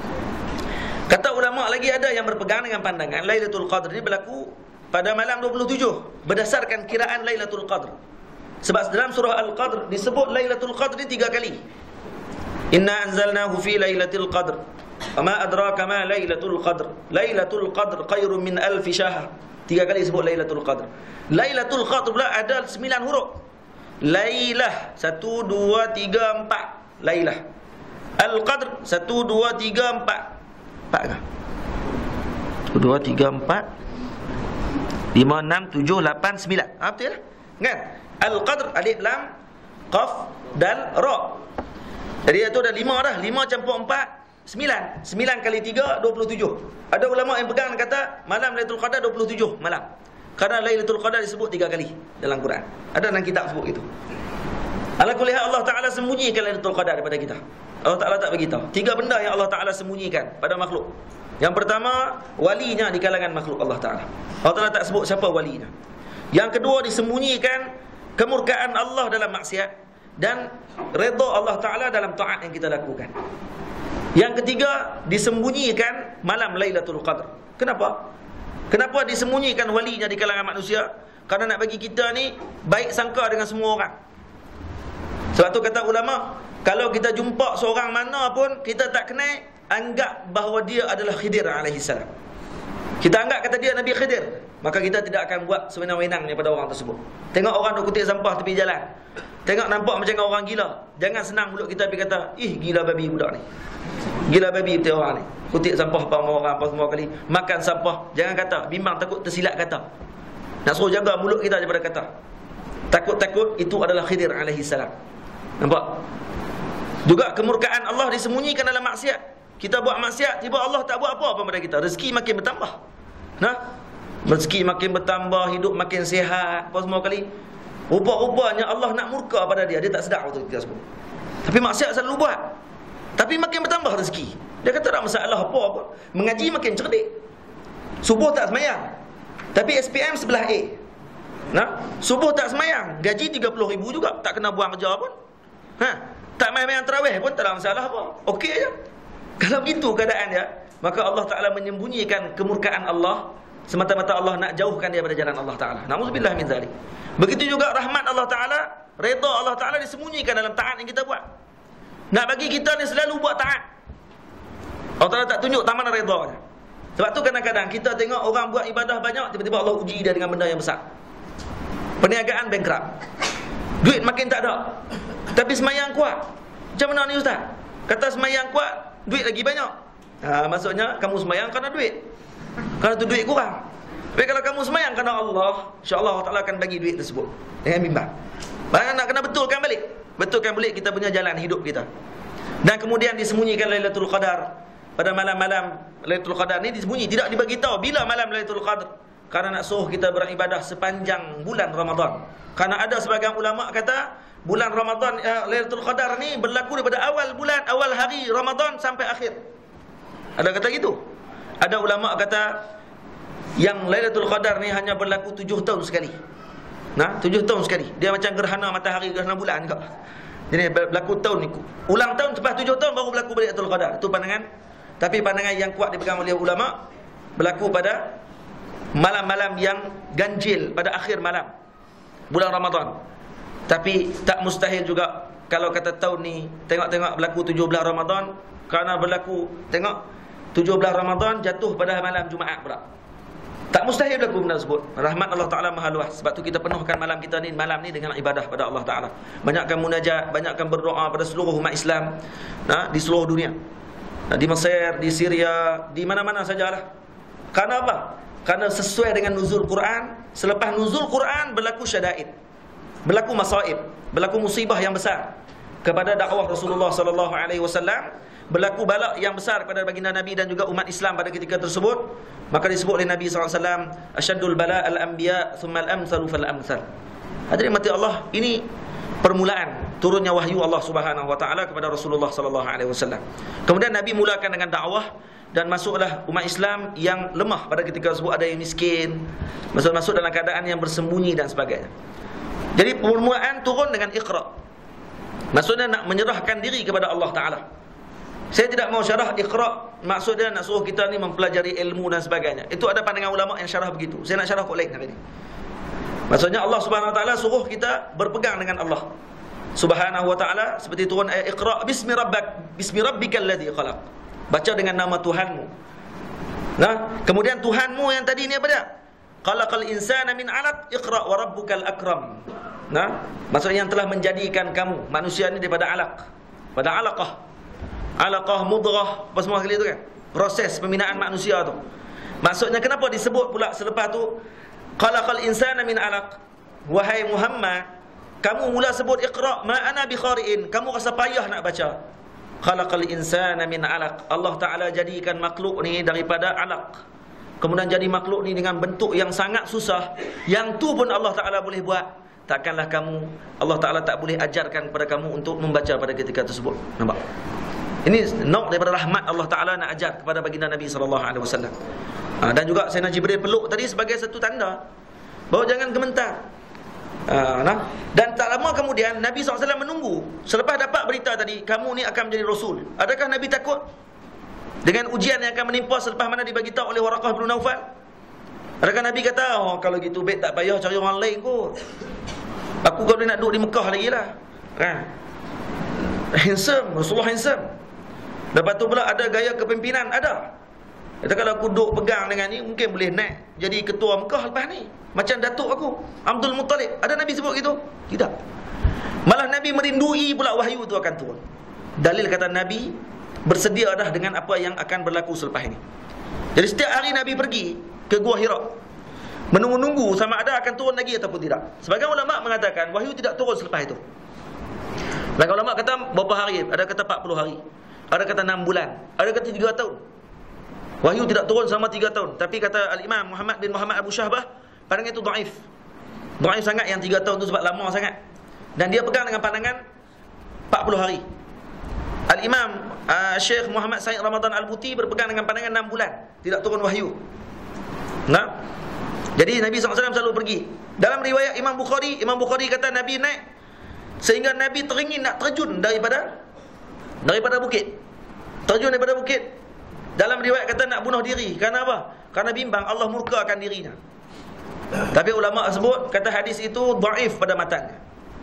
Speaker 1: kata ulama lagi ada yang berpegang dengan pandangan Lailatul Qadr ini berlaku pada malam dua puluh tujuh berdasarkan kiraan Lailatul Qadr. Sebab dalam surah Al-Qadr disebut Lailatul Qadr ini tiga kali. Inna anzalnahu fi Lailatul Qadr. Wa ma adraka ma Lailatul Qadr. Lailatul Qadr khairun min alfi syahr. Tiga kali disebut Lailatul Qadr. Lailatul Qadr pula ada sembilan huruf. Lailah, satu, dua, tiga, empat. Lailah. Al-Qadr, satu, dua, tiga, empat. Empat kah? Satu, dua, tiga, empat, lima, enam, tujuh, lapan, sembilan. Ha, betul lah kan? Al-Qadr, alif, lam, qaf, dal, ra. Jadi itu dah lima dah. Lima campur empat, sembilan. Sembilan kali tiga, dua puluh tujuh. Ada ulama yang pegang kata malam Lailatul Qadar dua puluh tujuh malam. Kerana Lailatul Qadar disebut tiga kali dalam Quran. Ada dalam kitab sebut itu. Ala kulli hal, Allah Ta'ala sembunyikan Lailatul Qadar daripada kita. Allah Ta'ala tak beritahu. Tiga benda yang Allah Ta'ala sembunyikan pada makhluk. Yang pertama, walinya di kalangan makhluk Allah Ta'ala. Allah Ta'ala tak sebut siapa walinya. Yang kedua, disembunyikan kemurkaan Allah dalam maksiat, dan redha Allah Ta'ala dalam taat yang kita lakukan. Yang ketiga, disembunyikan malam Lailatul Qadar. Kenapa? Kenapa disembunyikan walinya di kalangan manusia? Karena nak bagi kita ni baik sangka dengan semua orang. Sebab tu kata ulama, kalau kita jumpa seorang mana pun kita tak kenal, anggap bahawa dia adalah Khidir alaihi salam. Kita anggap kata dia Nabi Khidir, maka kita tidak akan buat sewenang-wenang daripada orang tersebut. Tengok orang duk kutip sampah tepi jalan, tengok nampak macam orang gila, jangan senang mulut kita pergi kata, ih gila babi budak ni, gila babi betul orang ni, kutip sampah apa orang apa semua kali, makan sampah. Jangan kata, bimbang takut tersilap kata. Nak suruh jaga mulut kita daripada kata. Takut-takut itu adalah Khidir alaihi salam. Nampak? Juga kemurkaan Allah disembunyikan dalam maksiat. Kita buat maksiat, tiba Allah tak buat apa-apa pada kita. Rezeki makin bertambah. Nah, rezeki makin bertambah, hidup makin sihat, apa semua kali. Rupa-rupanya Allah nak murka pada dia, dia tak sedar waktu kita sebut. Tapi maksiat selalu buat. Tapi makin bertambah rezeki. Dia kata tak masalah apa-apa. Mengaji makin cerdik. Subuh tak semayang, tapi S P M sebelah A. Nah, subuh tak semayang, gaji tiga puluh ribu juga, tak kena buang kerja pun. Ha, tak main-main tarawih pun tak ada masalah apa. Okey je. Kalau begitu keadaan dia, maka Allah Ta'ala menyembunyikan kemurkaan Allah, semata-mata Allah nak jauhkan dia daripada jalan Allah Ta'ala. Na'udzubillah min zalik. Begitu juga rahmat Allah Ta'ala, redha Allah Ta'ala disembunyikan dalam taat yang kita buat. Nak bagi kita ni selalu buat taat. Allah Ta'ala tak tunjuk taman redha. Sebab tu kadang-kadang kita tengok orang buat ibadah banyak, tiba-tiba Allah uji dia dengan benda yang besar. Perniagaan bankrupt, duit makin tak ada, tapi semayang kuat. Macam mana ni ustaz? Kata semayang kuat, duit lagi banyak. Ha, maksudnya kamu semayang kerana duit, kerana tu duit kurang. Tapi kalau kamu semayang kerana Allah, insya-Allah Allah Ta'ala akan bagi duit tersebut dengan bimbang. Bahkan nak kena betulkan balik, betulkan balik kita punya jalan hidup kita. Dan kemudian disembunyikan Lailatul Qadar. Pada malam-malam Lailatul Qadar ni disembunyi, tidak dibagi tahu bila malam Lailatul Qadar, karena nak suruh kita beribadah sepanjang bulan Ramadan. Karena ada sebagian ulama kata bulan Ramadan, eh, Lailatul Qadar ni berlaku daripada awal bulan, awal hari Ramadan sampai akhir. Ada kata gitu. Ada ulama kata yang Lailatul Qadar ni hanya berlaku tujuh tahun sekali. Nah, tujuh tahun sekali. Dia macam gerhana matahari, gerhana bulan juga. Jadi berlaku tahun ni, ulang tahun lepas tujuh tahun baru berlaku Lailatul Qadar. Itu pandangan. Tapi pandangan yang kuat dipegang oleh ulama, berlaku pada malam-malam yang ganjil, pada akhir malam bulan Ramadan. Tapi tak mustahil juga kalau kata tahun ni tengok-tengok berlaku tujuh belas Ramadan, kerana berlaku tengok tujuh belas Ramadan jatuh pada malam Jumaat pula. Tak mustahil berlaku benda tersebut. Rahmat Allah Ta'ala maha luas. Sebab tu kita penuhkan malam kita ni, malam ni dengan ibadah pada Allah Ta'ala. Banyakkan munajat, banyakkan berdoa pada seluruh umat Islam, nah, di seluruh dunia, nah, di Mesir, di Syria, di mana-mana sajalah. Karena apa? Karena sesuai dengan nuzul Quran. Selepas nuzul Quran berlaku syadaid, berlaku masaib, berlaku musibah yang besar kepada dakwah Rasulullah sallallahu alaihi wasallam, berlaku bala yang besar kepada baginda Nabi dan juga umat Islam pada ketika tersebut. Maka disebut oleh Nabi sallallahu alaihi wasallam, asyaddul bala al-anbiya thumma al-amsalu fal-amsal. Hadirin mati Allah, ini permulaan turunnya wahyu Allah Subhanahu wa taala kepada Rasulullah sallallahu alaihi wasallam. Kemudian Nabi mulakan dengan dakwah, dan masuklah umat Islam yang lemah pada ketika tersebut, ada yang miskin, masuk-masuk dalam keadaan yang bersembunyi dan sebagainya. Jadi permulaan turun dengan Iqra, maksudnya nak menyerahkan diri kepada Allah Ta'ala. Saya tidak mau syarah Iqra, maksudnya nak suruh kita ni mempelajari ilmu dan sebagainya. Itu ada pandangan ulama yang syarah begitu. Saya nak syarah kok lain hari ini. Maksudnya Allah Subhanahu Wa Ta'ala suruh kita berpegang dengan Allah Subhanahu Wa Ta'ala, seperti turun ayat Iqra bismi rabbak bismi rabbikal ladzi khalaq. Baca dengan nama Tuhanmu. Nah, kemudian Tuhanmu yang tadi ni apa dia? Khalaqal insana min 'alaq, Iqra wa rabbukal akram. Nah, maksudnya yang telah menjadikan kamu manusia ni daripada alaq, pada alaqah. Alaqah, mudghah, apa semua sekali itu kan, proses pembinaan manusia tu. Maksudnya kenapa disebut pula selepas tu khalaqal insana min 'alaq? Wahai Muhammad, kamu mula sebut Iqra, ma ana bi qari'in, kamu rasa payah nak baca. Khalaqal insana min 'alaq. Allah Ta'ala jadikan makhluk ni daripada alaq, kemudian jadi makhluk ni dengan bentuk yang sangat susah. Yang tu pun Allah Ta'ala boleh buat. Takkanlah kamu, Allah Ta'ala tak boleh ajarkan kepada kamu untuk membaca pada ketika tersebut. Nampak? Ini nak daripada rahmat Allah Ta'ala nak ajar kepada baginda Nabi sallallahu alaihi wasallam. Ha, dan juga Sayyidina Jibril peluk tadi sebagai satu tanda bahawa jangan gementar. Uh, nah. Dan tak lama kemudian Nabi sallallahu alaihi wasallam menunggu. Selepas dapat berita tadi, kamu ni akan menjadi Rasul. Adakah Nabi takut dengan ujian yang akan menimpa selepas mana dibagi tahu oleh Waraqah bin Naufal? Adakah Nabi kata, oh kalau gitu baik tak payah cari orang lain kot, aku kalau nak duduk di Mekah lagi lah kan? Handsome, Rasulullah handsome. Lepas tu pula ada gaya kepimpinan, ada. Kata kalau aku duduk pegang dengan ni, mungkin boleh naik jadi ketua Mekah lepas ni, macam datuk aku Abdul Muttalib. Ada Nabi sebut gitu? Tidak. Malah Nabi merindui pula wahyu tu akan turun. Dalil kata Nabi bersedia dah dengan apa yang akan berlaku selepas ini. Jadi setiap hari Nabi pergi ke Gua Hira, menunggu-nunggu sama ada akan turun lagi ataupun tidak. Sebagian ulama mengatakan wahyu tidak turun selepas itu. Sebagian ulama kata berapa hari? Ada kata empat puluh hari, ada kata enam bulan, ada kata tiga tahun. Wahyu tidak turun selama tiga tahun. Tapi kata Al-Imam Muhammad bin Muhammad Abu Syahbah, pandangan itu dhaif. Dhaif sangat yang tiga tahun tu sebab lama sangat. Dan dia pegang dengan pandangan empat puluh hari. Al-Imam uh, Syekh Muhammad Said Ramadan Al-Buti berpegang dengan pandangan enam bulan tidak turun wahyu. Nah. Jadi Nabi sallallahu alaihi wasallam selalu pergi. Dalam riwayat Imam Bukhari, Imam Bukhari kata Nabi naik sehingga Nabi teringin nak terjun daripada daripada bukit. Terjun daripada bukit. Dalam riwayat kata nak bunuh diri. Kerana apa? Kerana bimbang Allah murka akan dirinya. Tapi ulama sebut kata hadis itu dhaif pada matanya.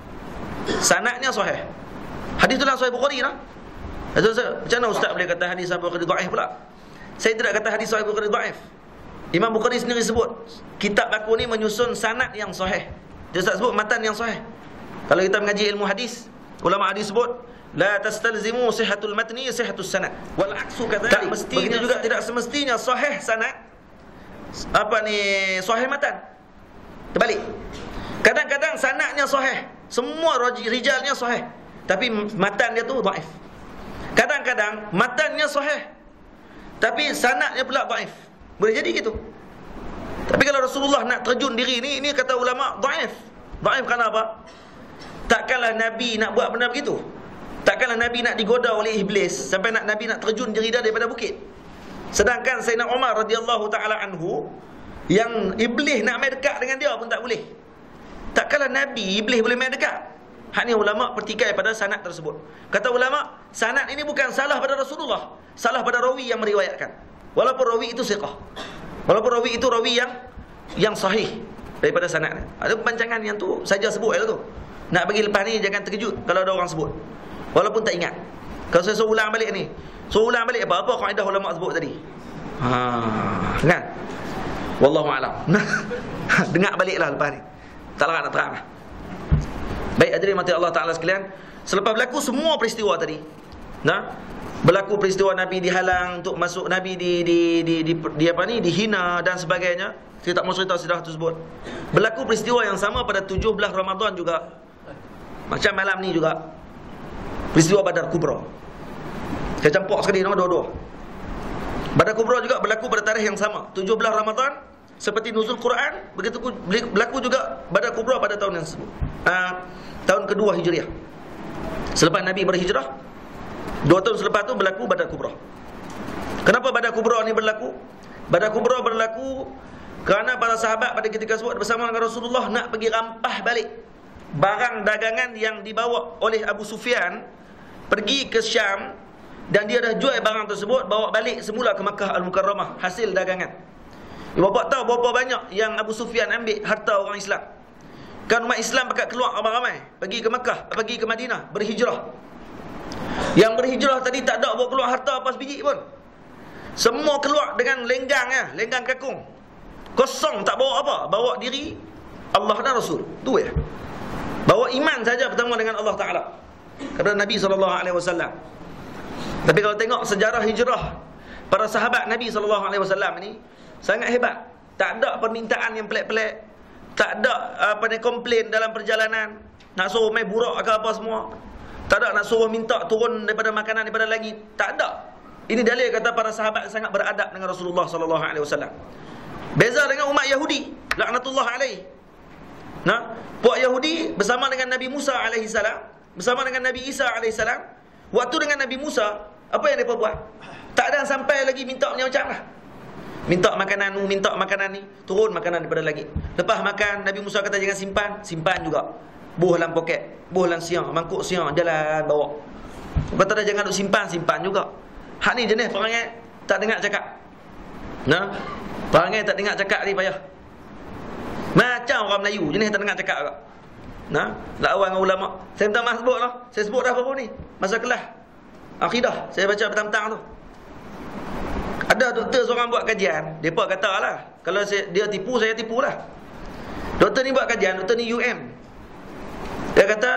Speaker 1: Sanadnya sahih. Hadis itu dalam Sahih Bukhari lah. Macam mana ustaz boleh kata hadis Sahih Bukhari dhaif pula? Saya tidak kata hadis Sahih Bukhari dhaif. Imam Bukhari sendiri sebut kitab aku ni menyusun sanad yang sahih. Dia tak sebut matan yang sahih. Kalau kita mengaji ilmu hadis, ulama hadis sebut la tastalzimu sihhatul matni sihhatus sanad. Wal aksu kata tak mestinya juga tidak semestinya sahih sanad apa ni sahih matan. Terbalik. Kadang-kadang sanadnya sahih, semua rijalnya sahih, tapi matan dia tu dhaif. Kadang-kadang matannya sahih, tapi sanadnya pula dhaif. Boleh jadi gitu. Tapi kalau Rasulullah nak terjun diri ni, ini kata ulama dhaif. Dhaif kerana apa? Takkanlah Nabi nak buat benda begitu. Takkanlah Nabi nak digoda oleh iblis sampai nak Nabi nak terjun diri dia daripada bukit. Sedangkan Sayyidina Umar radhiyallahu taala anhu, yang iblis nak mai dekat dengan dia pun tak boleh. Takkanlah Nabi iblis boleh mai dekat. Hak ni ulama pertikai pada sanad tersebut. Kata ulama, sanad ini bukan salah pada Rasulullah, salah pada rawi yang meriwayatkan. Walaupun rawi itu siqah, walaupun rawi itu rawi yang yang sahih daripada sanad. Ada perbincangan yang tu saja sebut lah tu. Nak bagi lepas ni jangan terkejut kalau ada orang sebut, walaupun tak ingat. Kalau saya suruh ulang balik ni, suruh ulang balik apa-apa kaedah ulama sebut tadi. Ha, kan? Wallahu a'lam. Dengar baliklah lepas ni. Tak larat nak terang lah. Baik hadirin mati Allah Taala sekalian, selepas berlaku semua peristiwa tadi, nah, berlaku peristiwa Nabi dihalang untuk masuk, Nabi di di di di, di apa ni dihina dan sebagainya. Saya tak mau cerita sejarah tersebut. Berlaku peristiwa yang sama pada tujuh belas Ramadan juga. Macam malam ni juga. Peristiwa Badar Kubra. Saya campur sekali nama dua-dua. Badar Kubra juga berlaku pada tarikh yang sama, tujuh belas Ramadan, seperti nuzul Quran. Begitu berlaku juga Badar Kubra pada tahun yang tersebut. Uh, tahun kedua Hijriah. Selepas Nabi berhijrah, dua tahun selepas tu berlaku Badar Kubra. Kenapa Badar Kubra ni berlaku? Badar Kubra berlaku kerana para sahabat pada ketika tersebut bersama dengan Rasulullah nak pergi rampah balik barang dagangan yang dibawa oleh Abu Sufyan pergi ke Syam, dan dia dah jual barang tersebut, bawa balik semula ke Makkah Al-Mukarramah, hasil dagangan. Bapak tahu berapa banyak yang Abu Sufyan ambil harta orang Islam? Kan umat Islam pakat keluar ramai-ramai pergi ke Makkah, pergi ke Madinah, berhijrah. Yang berhijrah tadi tak ada bawa keluar harta apa sebiji pun. Semua keluar dengan lenggang ya, lenggang kakung. Kosong, tak bawa apa, bawa diri Allah dan Rasul. Tu ya. Bawa iman saja bertemu dengan Allah Taala kepada Nabi sallallahu alaihi wasallam. Tapi kalau tengok sejarah hijrah para sahabat Nabi sallallahu alaihi wasallam ni sangat hebat. Tak ada permintaan yang pelik-pelik, tak ada apa ni komplain dalam perjalanan, nak suruh mai burak ke apa semua. Tak ada nak suruh minta turun daripada makanan daripada langit, tak ada. Ini dalil kata para sahabat sangat beradab dengan Rasulullah sallallahu alaihi wasallam. Beza dengan umat Yahudi, laknatullah alaihi. Nah, puak Yahudi bersama dengan Nabi Musa alaihi salam, bersama dengan Nabi Isa alaihi salam, waktu dengan Nabi Musa, apa yang mereka buat? Tak ada yang sampai lagi minta macam-macam lah. Minta makanan ni, minta makanan ni, turun makanan daripada langit. Lepas makan, Nabi Musa kata jangan simpan, simpan juga. Buh dalam poket, buh dalam siang, mangkuk siang, jalan bawa. Kata dah jangan duk simpan, simpan juga. Hak ni jenis perangai tak dengar cakap. Nah, perangai tak dengar cakap ni payah. Macam orang Melayu, jenis tak dengar cakap juga. Nah, lawan dengan ulama. Saya minta maaf sebut lah. Saya sebut dah baru ni. Masa kelas akidah, saya baca petang-petang tu. Ada doktor seorang buat kajian, depa kata lah, kalau saya, dia tipu, saya tipu lah. Doktor ni buat kajian, doktor ni U M. Dia kata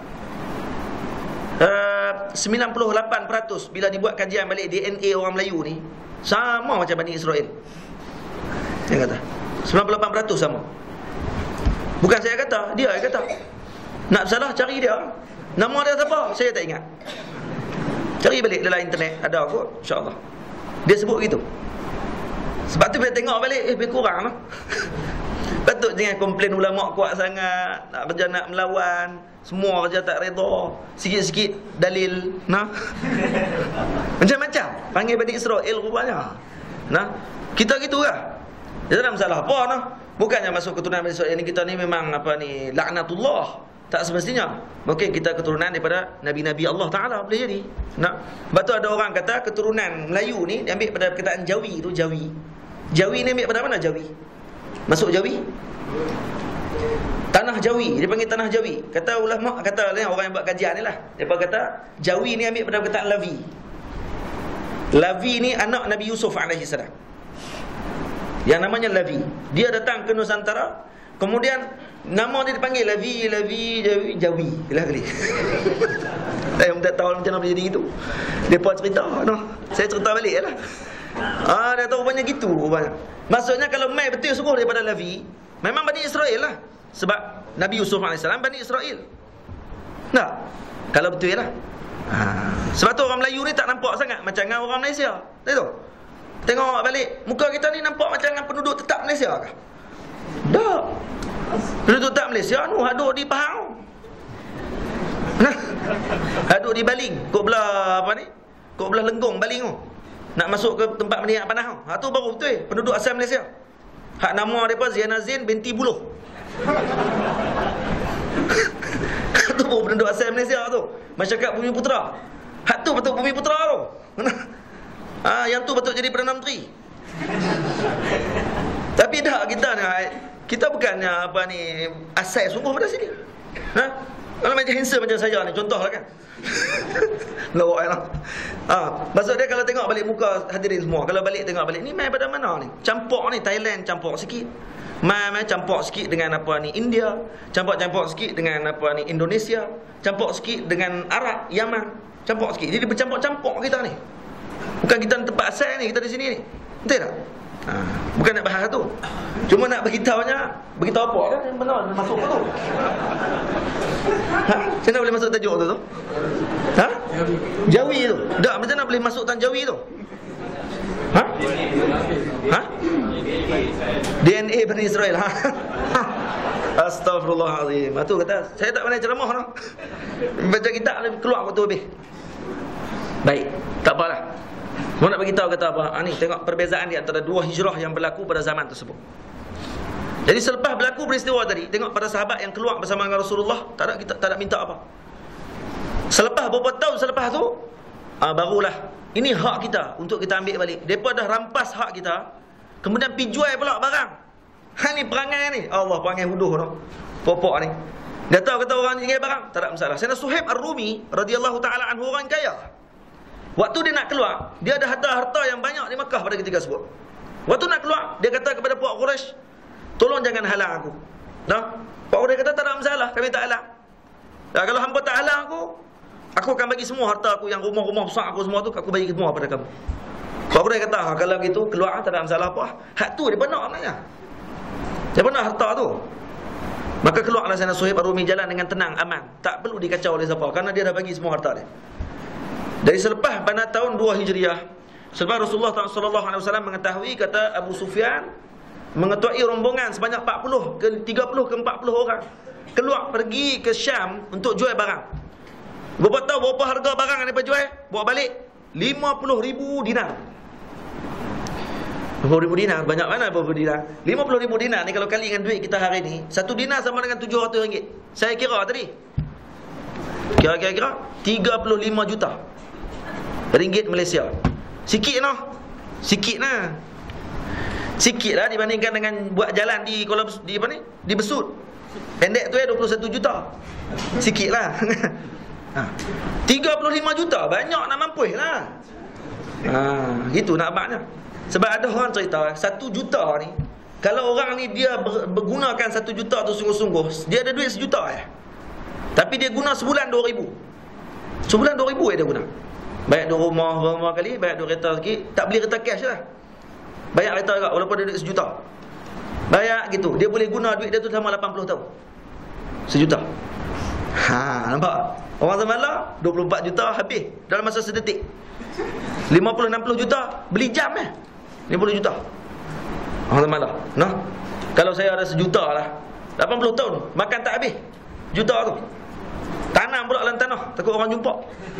Speaker 1: uh, sembilan puluh lapan peratus bila dibuat kajian balik D N A orang Melayu ni sama macam Bani Israel. Dia kata sembilan puluh lapan peratus sama. Bukan saya kata, dia yang kata. Nak salah cari dia. Nama dia siapa? Saya tak ingat. Cari balik dalam internet, ada kot, insya-Allah. Dia sebut gitu. Sebab tu bila tengok balik, eh lebih kurang lah. Patut jangan komplain ulama kuat sangat, nak kerja nak melawan, semua kerja tak reda, sikit-sikit dalil, nah. Macam-macam panggil Bani Israel rupanya. Nah, kita gitulah. Dia tak ada masalah apa nah. Bukannya masuk keturunan Bani Israel ni kita ni memang apa ni laknatullah. Tak semestinya. Mungkin kita keturunan daripada nabi-nabi Allah Taala, boleh jadi. Nah, sebab tu ada orang kata keturunan Melayu ni diambil pada perkataan Jawi tu, Jawi. Jawi ni ambil pada mana Jawi? Masuk Jawi? Tanah Jawi, dia panggil tanah Jawi. Kata ulama, kata orang yang buat kajian ni lah, depa kata Jawi ni ambil pada perkataan Lavi. Lavi ni anak Nabi Yusuf alaihi salam. Yang namanya Lavi. Dia datang ke Nusantara, kemudian nama dia dipanggil Lavi, Lavi, Jawi, Jawi. Lah kali. Saya tak tahu macam mana jadi gitu. Depa cerita, noh. Saya cerita balik lah. Ah, dia tahu rupanya gitu rupanya. Maksudnya kalau mai betul sungguh daripada Lavi, memang Bani Israel lah. Sebab Nabi Yusuf alaihi salam Bani Israel. Tak? Kalau betul lah. Ha. Sebab tu orang Melayu ni tak nampak sangat macam dengan orang Malaysia. Tahu? Tengok balik, muka kita ni nampak macam dengan penduduk tetap Malaysia kah? Tak. Penduduk tetap Malaysia ni haduk di Pahang. Haduk di Baling, kok belah apa ni? Kok belah Lenggong Baling tu. Nak masuk ke tempat meniak panah tu. Ha tu baru betul penduduk asal Malaysia. Hak nama depa Ziana Zain binti Buluh. Hak tu baru penduduk asal Malaysia tu. Masyarakat Bumi Putera. Hak tu betul Bumi Putera tu. Ah, yang tu betul jadi Perdana Menteri. Tapi dah kita ni, kita bukannya apa ni asal sungguh pada sini. Ha? Kalau macam handsome macam saya ni, contohlah kan. Lawak lah. Ah, maksud dia kalau tengok balik muka hadirin semua, kalau balik tengok balik ni mai pada mana ni? Campur ni Thailand campur sikit. Mai mai campur sikit dengan apa ni India, campur-campur sikit dengan apa ni Indonesia, campur sikit dengan Arab, Yaman, campur sikit. Jadi bercampur-campur kita ni. Bukan kita di tempat asal ni, kita di sini ni. Betul tak? Ha, bukan nak bahas tu. Cuma nak beritahunya, beritahu apa kan? Yang benar masuk apa tu? Ha? Macam mana boleh masuk tajuk tu tu? Ha? Jawi tu. Tak, macam mana boleh masuk tan Jawi tu? Ha? Ha? D N A Bani Israel. Ha? Astaghfirullahalazim. Tu kata, saya tak pandai ceramah noh. Baca kitab keluar waktu habis. Baik, tak apalah. Mau nak bagi tahu kata apa? Ah, ni tengok perbezaan di antara dua hijrah yang berlaku pada zaman tersebut. Jadi selepas berlaku peristiwa tadi, tengok para sahabat yang keluar bersama dengan Rasulullah, tak ada kita tak ada minta apa. Selepas beberapa tahun selepas tu, ah, barulah ini hak kita untuk kita ambil balik. Depa dah rampas hak kita, kemudian pi jual pula barang. Ha ni perangai ni. Allah, perangai huduh tu. Popok ni. Dia tahu kata orang ni ingat barang, tak ada masalah. Sayyidina Suhaib Ar-Rumi radhiyallahu taala anhu orang kaya. Waktu dia nak keluar, dia ada harta-harta yang banyak di Makkah pada ketika tersebut. Waktu nak keluar, dia kata kepada puak Quraisy, tolong jangan halang aku. Nah, puak Quraisy kata tak ada masalah, kami tak halang. Nah, kalau hangpa tak halang aku, aku akan bagi semua harta aku yang rumah-rumah besar aku semua tu, aku bagi semua pada kamu. Puak Quraisy kata, kalau gitu keluar tak ada masalah apa. Hak tu dia benar sebenarnya. Dia benar harta tu. Maka keluarlah Sayyidina Suhaib Ar-Rumi jalan dengan tenang, aman. Tak perlu dikacau oleh siapa, kerana dia dah bagi semua harta dia. Dari selepas pada tahun dua Hijriah, selepas Rasulullah sallallahu alaihi wasallam mengetahui, kata Abu Sufyan mengetuai rombongan sebanyak empat puluh ke tiga puluh ke empat puluh orang keluar pergi ke Syam untuk jual barang. Berapa tahu berapa harga barang yang mereka jual? Bawa balik lima puluh ribu dinar. lima puluh ribu dinar. Banyak mana lima puluh dinar? lima puluh ribu dinar ni kalau kali dengan duit kita hari ni, satu dinar sama dengan tujuh ratus ringgit. Saya kira tadi, Kira-kira tiga puluh lima juta ringgit Malaysia. Sikit noh. Sikit lah. Sikit lah dibandingkan dengan buat jalan di Kuala di apa ni? Di Besut. Pendek tu ya dua puluh satu juta. Sikit lah. Ha. tiga puluh lima juta banyak nak mampu lah. Ha, itu nak abadnya. Sebab ada orang cerita satu juta ni, kalau orang ni dia bergunakan satu juta tu sungguh-sungguh, dia ada duit sejuta ya. Tapi dia guna sebulan dua ribu. Sebulan dua ribu dia guna. Bayar dua rumah, rumah kali, bayar dua kereta sikit, tak beli kereta cash lah. Bayar kereta juga walaupun dia duit sejuta. Bayar gitu, dia boleh guna duit dia tu selama lapan puluh tahun. Sejuta. Ha, nampak? Orang zaman lah dua puluh empat juta habis dalam masa sedetik. lima puluh enam puluh juta beli jam eh. lima puluh juta. Orang zaman lah. Noh. Kalau saya ada sejuta lah, lapan puluh tahun makan tak habis. Juta tu. Tanam pula dalam tanah, takut orang jumpa.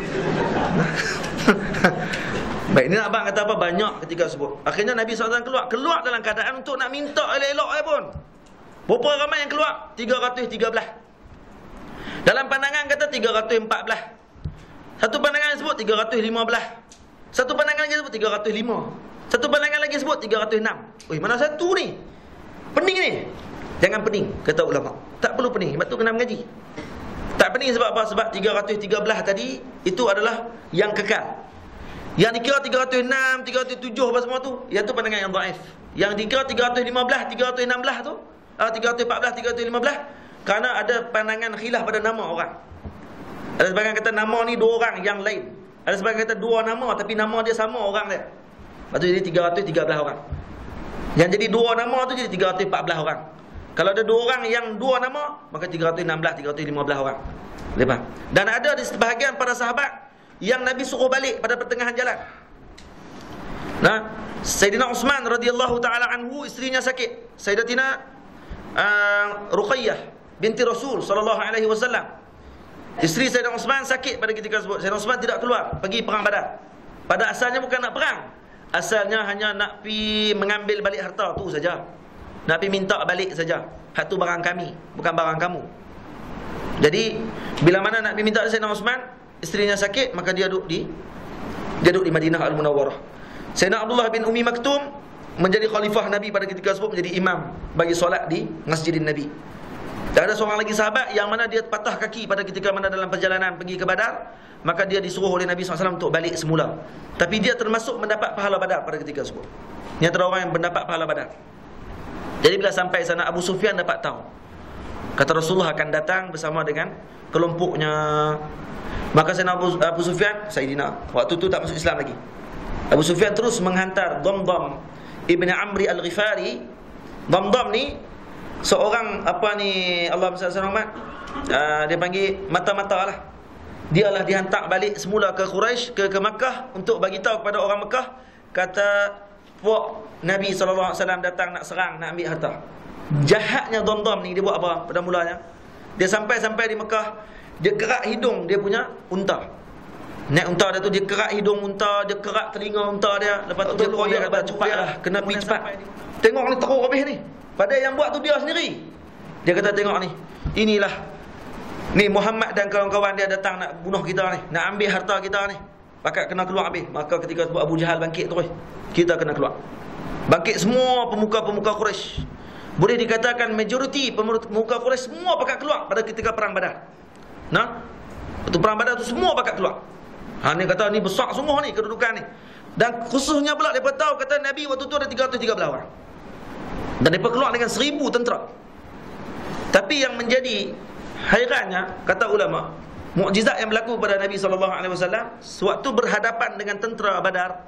Speaker 1: Baik, ni nak abang kata apa? Banyak ketika sebut. Akhirnya Nabi sallallahu alaihi wasallam keluar. Keluar dalam keadaan untuk nak minta elok-elok eh pun. Berapa ramai yang keluar? tiga ratus tiga belas. Dalam pandangan kata tiga ratus empat belas. Satu pandangan sebut tiga ratus lima belas. Satu pandangan lagi sebut tiga ratus lima. Satu pandangan lagi sebut tiga ratus enam. Oi, mana satu ni? Pening ni. Jangan pening, kata ulama. Tak perlu pening, sebab tu kena mengaji. Tak pening sebab apa? Sebab tiga ratus tiga belas tadi itu adalah yang kekal. Yang dikira tiga ratus enam, tiga ratus tujuh apa semua tu, yang tu pandangan yang dhaif. Yang dikira tiga ratus lima belas, tiga ratus enam belas tu, uh, tiga ratus empat belas, tiga ratus lima belas, kerana ada pandangan khilaf pada nama orang. Ada sebagian kata nama ni dua orang yang lain. Ada sebagian kata dua nama tapi nama dia sama orang dia. Lepas tu jadi tiga ratus tiga belas orang. Yang jadi dua nama tu jadi tiga ratus empat belas orang. Kalau ada dua orang yang dua nama, maka tiga ratus enam belas, tiga ratus lima belas orang. Lepas. Dan ada di sebahagian para sahabat yang Nabi suruh balik pada pertengahan jalan. Nah, Sayyidina Uthman radhiyallahu taala anhu, isterinya sakit. Sayyidatina uh, Ruqayyah binti Rasul sallallahu alaihi wasallam. Isteri Sayyidina Uthman sakit pada ketika tersebut. Sayyidina Uthman tidak keluar pergi perang Badar. Pada asalnya bukan nak perang. Asalnya hanya nak pi mengambil balik harta tu saja. Nak pi minta balik saja. Hak tu barang kami, bukan barang kamu. Jadi bila mana nak pi minta Sayyidina Uthman, isterinya sakit, maka dia duduk di dia duduk di Madinah Al-Munawwarah. Sayyidina Abdullah bin Umi Maktum menjadi khalifah Nabi pada ketika tersebut, menjadi imam bagi solat di Masjidin Nabi. Dan ada seorang lagi sahabat yang mana dia patah kaki pada ketika mana dalam perjalanan pergi ke Badar, maka dia disuruh oleh Nabi sallallahu alaihi wasallam untuk balik semula. Tapi dia termasuk mendapat pahala Badar pada ketika tersebut. Ini antara orang yang mendapat pahala Badar. Jadi bila sampai sana, Abu Sufyan dapat tahu, kata Rasulullah akan datang bersama dengan kelompoknya. Maka Sayyidina Abu, Abu Sufyan, Sayyidina, waktu tu tak masuk Islam lagi. Abu Sufyan terus menghantar Damdam Ibn Amri Al-Ghifari. Damdam ni seorang apa ni, Allah Subhanahu wa taala, uh, dia panggil mata-mata lah. Dia lah dihantar balik semula ke Quraisy, ke ke Makkah, untuk bagi tahu kepada orang Makkah, kata puak Nabi sallallahu alaihi wasallam datang nak serang, nak ambil harta. Jahatnya Damdam ni, dia buat apa pada mulanya? Dia sampai-sampai di Mekah, dia kerak hidung dia punya unta. Naik unta dia tu, dia kerak hidung unta, dia kerak telinga unta dia. Lepas tu dia koyak, kata cepatlah, kena pergi cepat. Tengok ni teruk habis ni. Padahal yang buat tu dia sendiri. Dia kata tengok ni, inilah ni Muhammad dan kawan-kawan dia datang nak bunuh kita ni, nak ambil harta kita ni. Pakat kena keluar habis. Maka ketika sebut Abu Jahal bangkit terus, kita kena keluar. Bangkit semua pemuka-pemuka Quraisy. Boleh dikatakan majoriti pemuka Quraisy semua pakat keluar pada ketika perang Badar. Nah, waktu perang Badar tu semua pakat keluar. Ha, ni kata ni besar sungguh ni kedudukan ni. Dan khususnya pula mereka tahu kata Nabi waktu tu ada tiga ratus tiga belas orang. Dan mereka keluar dengan seribu tentera. Tapi yang menjadi hairannya, kata ulama, mukjizat yang berlaku pada Nabi sallallahu alaihi wasallam sewaktu berhadapan dengan tentera Badar.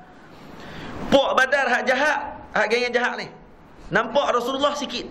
Speaker 1: Pok Badar hak jahat, hak geng yang jahat ni, nampak Rasulullah sikit.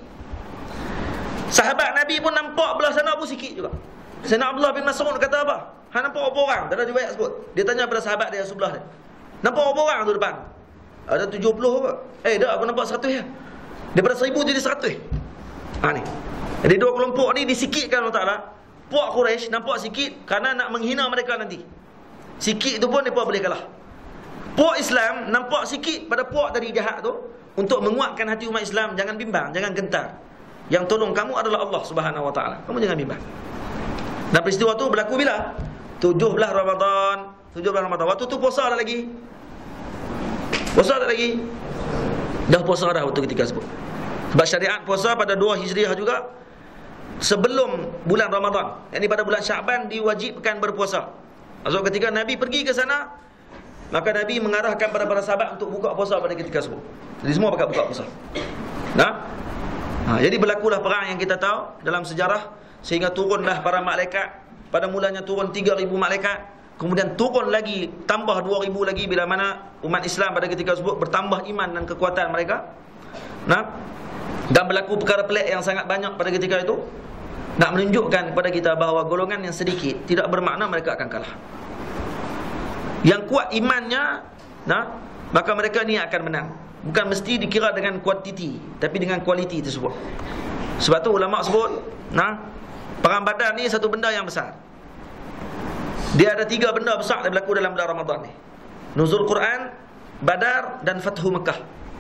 Speaker 1: Sahabat Nabi pun nampak belah sana pun sikit juga. Sayyidina Abdullah bin Mas'ud kata apa? Ha, nampak berapa orang? Dalam riwayat sebut. Dia tanya pada sahabat dia sebelah dia, nampak berapa orang tu depan? Ada tujuh puluh apa? Eh, dah aku nampak seratus ya. Daripada seribu jadi seratus. Ha ni. Jadi dua kelompok ni disikitkan Allah Ta'ala. Puak Quraisy nampak sikit kerana nak menghina mereka nanti. Sikit tu pun mereka boleh kalah. Puak Islam nampak sikit pada puak tadi jahat tu. untuk menguatkan hati umat Islam, jangan bimbang, jangan gentar. Yang tolong kamu adalah Allah Subhanahu wa taala. Kamu jangan bimbang. Dan peristiwa tu berlaku bila? tujuh belas Ramadan. tujuh belas Ramadan. Waktu tu puasa dah lagi. Puasa dah lagi. Dah puasa dah waktu ketika sebut. Sebab syariat puasa pada dua Hijriah juga sebelum bulan Ramadan. Yang pada bulan Syaban diwajibkan berpuasa. Maksud ketika Nabi pergi ke sana, maka Nabi mengarahkan pada para sahabat untuk buka puasa pada ketika sebut. Jadi semua pakai buka puasa. Nah, ha, jadi berlakulah perang yang kita tahu dalam sejarah, sehingga turunlah para malaikat. Pada mulanya turun tiga ribu malaikat, kemudian turun lagi tambah dua ribu lagi bila mana umat Islam pada ketika tersebut bertambah iman dan kekuatan mereka. Nah, dan berlaku perkara pelik yang sangat banyak pada ketika itu, nak menunjukkan kepada kita bahawa golongan yang sedikit tidak bermakna mereka akan kalah. Yang kuat imannya, nah, maka mereka ni akan menang. Bukan mesti dikira dengan kuantiti, tapi dengan kualiti tersebut. Sebab tu ulama sebut, nah, perang Badar ni satu benda yang besar. Dia ada tiga benda besar yang berlaku dalam bulan Ramadan ni. Nuzul Quran, Badar dan Fathu Mekah.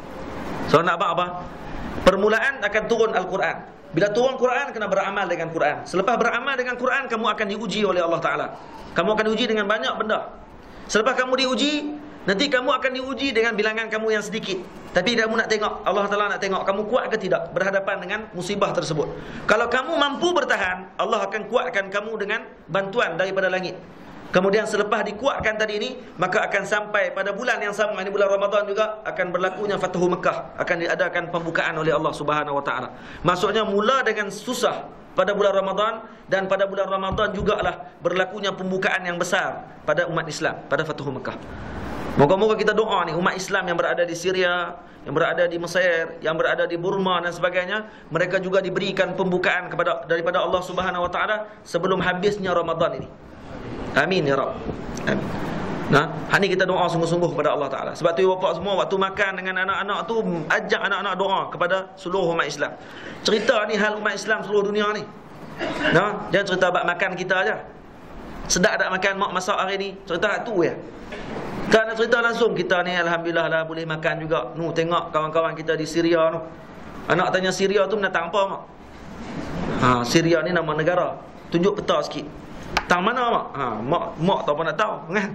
Speaker 1: So nak apa apa? Permulaan akan turun Al-Quran. Bila turun Quran, kena beramal dengan Quran. Selepas beramal dengan Quran, kamu akan diuji oleh Allah Ta'ala. Kamu akan diuji dengan banyak benda. Selepas kamu diuji, nanti kamu akan diuji dengan bilangan kamu yang sedikit. Tapi kamu nak tengok, Allah Ta'ala nak tengok kamu kuat ke tidak berhadapan dengan musibah tersebut. Kalau kamu mampu bertahan, Allah akan kuatkan kamu dengan bantuan daripada langit. Kemudian selepas dikuatkan tadi ini, maka akan sampai pada bulan yang sama, ini bulan Ramadan juga, akan berlakunya Fathu Mekah. Akan diadakan pembukaan oleh Allah Subhanahu wa taala. Maksudnya mula dengan susah pada bulan Ramadan, dan pada bulan Ramadan jugalah berlakunya pembukaan yang besar pada umat Islam, pada Fathu Mekah. Moga-moga kita doa ni, umat Islam yang berada di Syria, yang berada di Mesir, yang berada di Burma dan sebagainya, mereka juga diberikan pembukaan kepada daripada Allah Subhanahu wa taala sebelum habisnya Ramadan ini. Amin ya Rabb. Amin. Nah, hari kita doa sungguh-sungguh kepada Allah Taala. Sebab tu bapak semua waktu makan dengan anak-anak tu, ajak anak-anak doa kepada seluruh umat Islam. Cerita ni hal umat Islam seluruh dunia ni. Nah, jangan cerita bab makan kita aja. Sedap tak makan mak masak hari ni, cerita tu ya. Tak nak cerita langsung kita ni alhamdulillah lah boleh makan juga. Nu tengok kawan-kawan kita di Syria tu. Anak tanya Syria tu menatang apa mak? Ha, Syria ni nama negara. Tunjuk peta sikit. Tang mana mak? Ha, mak mak tak apa nak tahu kan.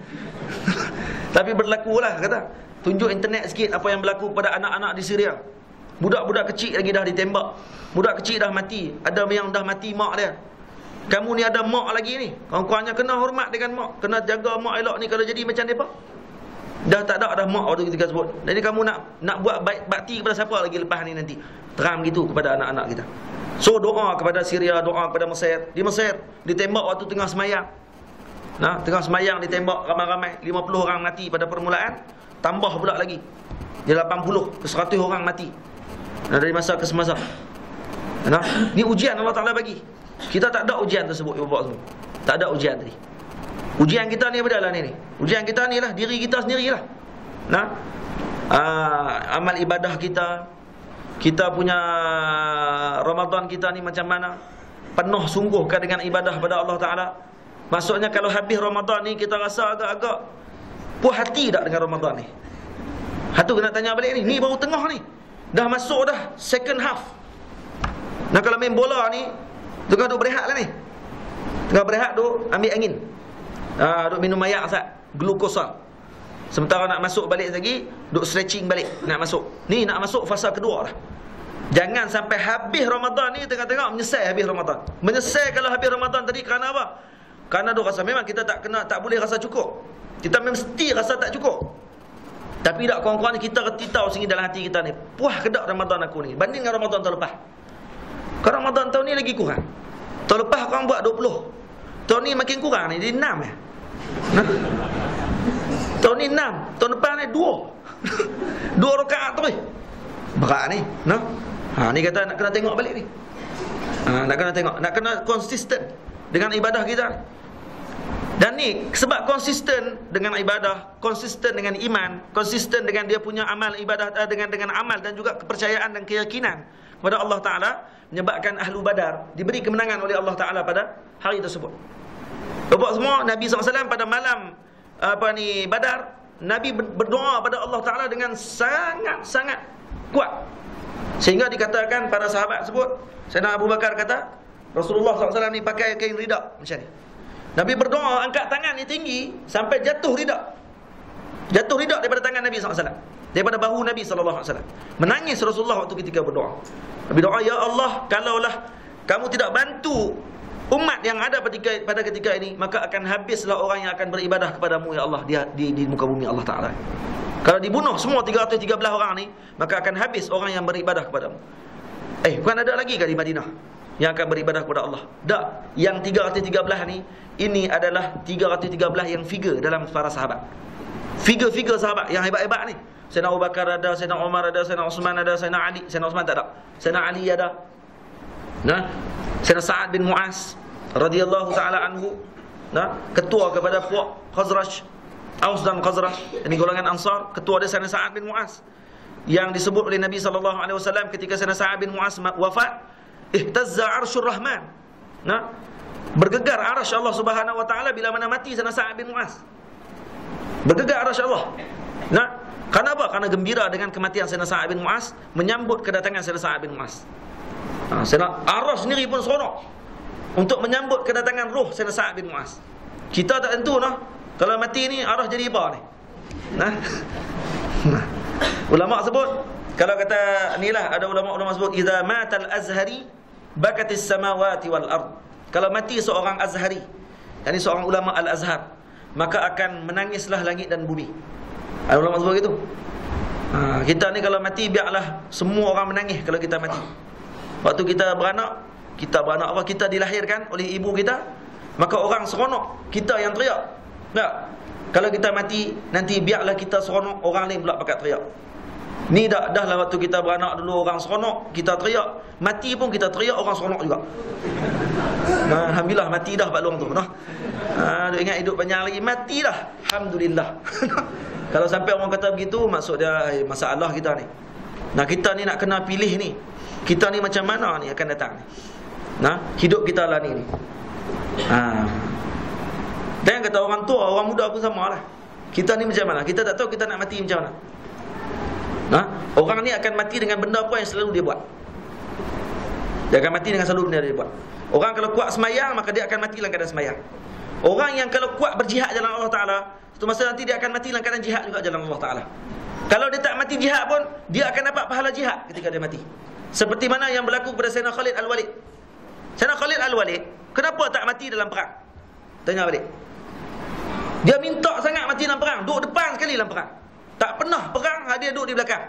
Speaker 1: Tapi berlakulah kata. Tunjuk internet sikit apa yang berlaku pada anak-anak di Syria. Budak-budak kecil lagi dah ditembak. Budak kecil dah mati. Ada yang dah mati mak dia. Kamu ni ada mak lagi ni. Kurang-kurangnya kena hormat dengan mak. Kena jaga mak elok ni kalau jadi macam depa. Dah tak ada dah mak waktu ketika sebut. Jadi kamu nak nak buat baik bakti kepada siapa lagi lepas ni nanti? Terang gitu kepada anak-anak kita. So doa kepada Syria, doa kepada Mesir. Di Mesir ditembak waktu tengah semayang. Nah, tengah semayang ditembak ramai-ramai, lima puluh orang mati pada permulaan, tambah pula lagi. Dia lapan puluh ke seratus orang mati. Nah, dari masa ke semasa. Nah, ni ujian Allah Taala bagi. Kita tak ada ujian tersebut, Bapak semua. Tak ada ujian tadi. Ujian kita ni adalah ni ni. Ujian kita ni lah diri kita sendirilah. Nah, aa, amal ibadah kita, kita punya Ramadan kita ni macam mana? Penuh sungguhkah dengan ibadah pada Allah Ta'ala? Maksudnya kalau habis Ramadan ni kita rasa agak-agak puas hati tak dengan Ramadan ni? Hatu kena tanya balik ni. Ni baru tengah ni. Dah masuk dah second half. Nah, kalau main bola ni tengah duk berehat lah ni. Tengah berehat duk ambil angin. Ah, duk minum air sat, glukosa. Sementara nak masuk balik lagi, duk stretching balik nak masuk. Ni nak masuk fasa kedua lah. Jangan sampai habis Ramadan ni tengah-tengah menyesal habis Ramadan. Menyesal kalau habis Ramadan tadi kerana apa? Kerana duk rasa memang kita tak kena, tak boleh rasa cukup. Kita mesti rasa tak cukup. Tapi tak kurang-kurang kita reti tahu sini dalam hati kita ni, puas ke tak Ramadan aku ni banding dengan Ramadan tahun lepas. Kalau Ramadan tahun ni lagi kurang. Tahun lepas korang buat dua puluh. Tahun ni makin kurang ni, jadi enam ya. Nah. Tahun ni enam, tahun depan ni dua. Dua rakaat terus. Berat ni, nah. Ha, ni kata nak kena tengok balik ni. Ha, nak kena tengok, nak kena konsisten dengan ibadah kita. Dan ni sebab konsisten dengan ibadah, konsisten dengan iman, konsisten dengan dia punya amal ibadah, dengan dengan amal dan juga kepercayaan dan keyakinan kepada Allah Taala, menyebabkan ahlu Badar diberi kemenangan oleh Allah Taala pada hari tersebut. Bapak semua, Nabi sallallahu alaihi wasallam pada malam apa ni Badar, Nabi berdoa pada Allah Taala dengan sangat-sangat kuat. Sehingga dikatakan pada sahabat sebut, Sayyidina Abu Bakar kata, Rasulullah sallallahu alaihi wasallam ni pakai kain rida macam ni. Nabi berdoa, angkat tangan ni tinggi sampai jatuh rida. Jatuh rida daripada tangan Nabi sallallahu alaihi wasallam, daripada bahu Nabi sallallahu alaihi wasallam. Menangis Rasulullah waktu ketika berdoa. Nabi doa, ya Allah, kalaulah kamu tidak bantu umat yang ada ketika, pada ketika ini, maka akan habislah orang yang akan beribadah kepadamu ya Allah di, di, di muka bumi Allah Ta'ala. Kalau dibunuh semua tiga ratus tiga belas orang ni, maka akan habis orang yang beribadah kepadamu. Eh, bukan ada lagi ke di Madinah yang akan beribadah kepada Allah? Tak. Yang tiga ratus tiga belas ni, ini adalah tiga ratus tiga belas yang figure dalam para sahabat. Figure-figure sahabat yang hebat-hebat ni. Sayyidina Abu Bakar ada, Sayyidina Umar ada, Sayyidina Uthman ada, Sayyidina Ali. Sayyidina Uthman tak ada. Sayyidina Ali ada. Nah, Sayyidina Sa'ad bin Mu'az radhiyallahu ta'ala anhu, nah, ketua kepada puak Khazraj, Aus dan Khazraj, ini golongan Ansar. Ketua dia Sayyidina Sa'ad bin Mu'az, yang disebut oleh Nabi sallallahu alaihi wasallam ketika Sayyidina Sa'ad bin Mu'az wafat, ihtazza arsyur rahman, nah, bergegar arasy Allah Subhanahu wa taala bila mana mati Sayyidina Sa'ad bin Mu'az. Bergegar arasy Allah. Nah, kenapa? Karena gembira dengan kematian Sayyidina Sa'ad bin Mu'az, menyambut kedatangan Sayyidina Sa'ad bin Mu'az. Ha, Sayyidina arasy sendiri pun seronok untuk menyambut kedatangan roh Sayyidina Sa'ad bin Mu'az. Kita tak tentu noh, kalau mati ni arasy jadi apa ni? Nah. Nah. Ulama sebut, kalau kata inilah ada ulama-ulama sebut, idza matal azhari bakatis samawati wal ard. Kalau mati seorang azhari, yakni seorang ulama al-Azhar, maka akan menangislah langit dan bumi. Ada ulama sebut gitu. Ha, kita ni kalau mati biarlah semua orang menangis kalau kita mati. Waktu kita beranak, kita beranak apa, kita dilahirkan oleh ibu kita, maka orang seronok, kita yang teriak. Tak? Kalau kita mati, nanti biarlah kita seronok, orang lain pula pakat teriak. Ni dah dah lah waktu kita beranak dulu orang seronok, kita teriak. Mati pun kita teriak, orang seronok juga. Nah, alhamdulillah mati dah Pak Long tu, noh. Ha, ingat hidup panjang lagi, mati dah. Alhamdulillah. Kalau sampai orang kata begitu, maksud dia eh, masalah kita ni. Nah, kita ni nak kena pilih ni. Kita ni macam mana ni akan datang ni. Nah, hidup kita lah ni ni. Ha. Dan kata orang tua, orang muda pun sama lah. Kita ni macam mana? Kita tak tahu kita nak mati macam mana. Nah, orang ni akan mati dengan benda apa yang selalu dia buat. Dia akan mati dengan selalu benda dia buat. Orang kalau kuat semayang, maka dia akan mati dalam keadaan semayang. Orang yang kalau kuat berjihad jalan Allah Ta'ala, satu masa nanti dia akan mati dalam keadaan jihad juga jalan Allah Ta'ala. Kalau dia tak mati jihad pun, dia akan dapat pahala jihad ketika dia mati. Seperti mana yang berlaku kepada Sayyidina Khalid Al-Walid. Sayyidina Khalid Al-Walid, kenapa tak mati dalam perang? Tanya balik. Dia minta sangat mati dalam perang, duduk depan sekali dalam perang. Tak pernah perang, dia duduk di belakang.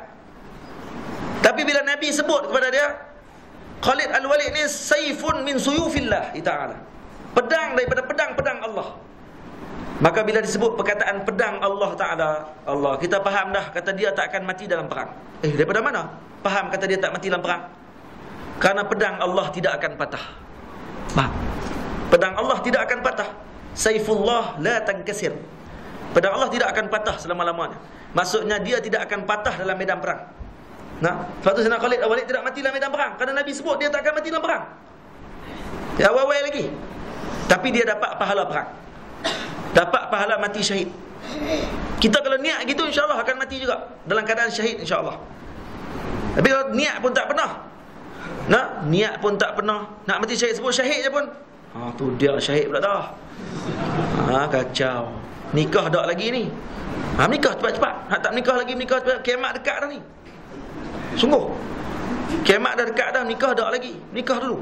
Speaker 1: Tapi bila Nabi sebut kepada dia, Khalid Al-Walid ni saifun min suyufillah ta'ala, pedang daripada pedang-pedang Allah. Maka bila disebut perkataan pedang Allah Ta'ala, Allah, kita faham dah, kata dia tak akan mati dalam perang. Eh, daripada mana faham kata dia tak mati dalam perang? Karena pedang Allah tidak akan patah. Faham? Pedang Allah tidak akan patah. Saifullah la tankasir. Pedang Allah tidak akan patah selama-lamanya. Maksudnya dia tidak akan patah dalam medan perang. Nah, sebab tu Sayyidina Khalid Al-Walid tidak mati dalam medan perang, kerana Nabi sebut dia tak akan mati dalam perang. Dia awal-awal lagi. Tapi dia dapat pahala perang. Dapat pahala mati syahid. Kita kalau niat gitu, insya-Allah akan mati juga dalam keadaan syahid, insya-Allah. Tapi kalau niat pun tak pernah, nah, niat pun tak pernah nak mati syahid, sebut syahid je pun, ha, tu dia syahid pula dah. Ha, kacau. Nikah dak lagi ni. Ha, nikah cepat-cepat. Nak tak nikah lagi, nikah cepat. Kiamat dekat dah ni. Sungguh. Kiamat dah dekat dah, nikah dak lagi. Nikah dulu.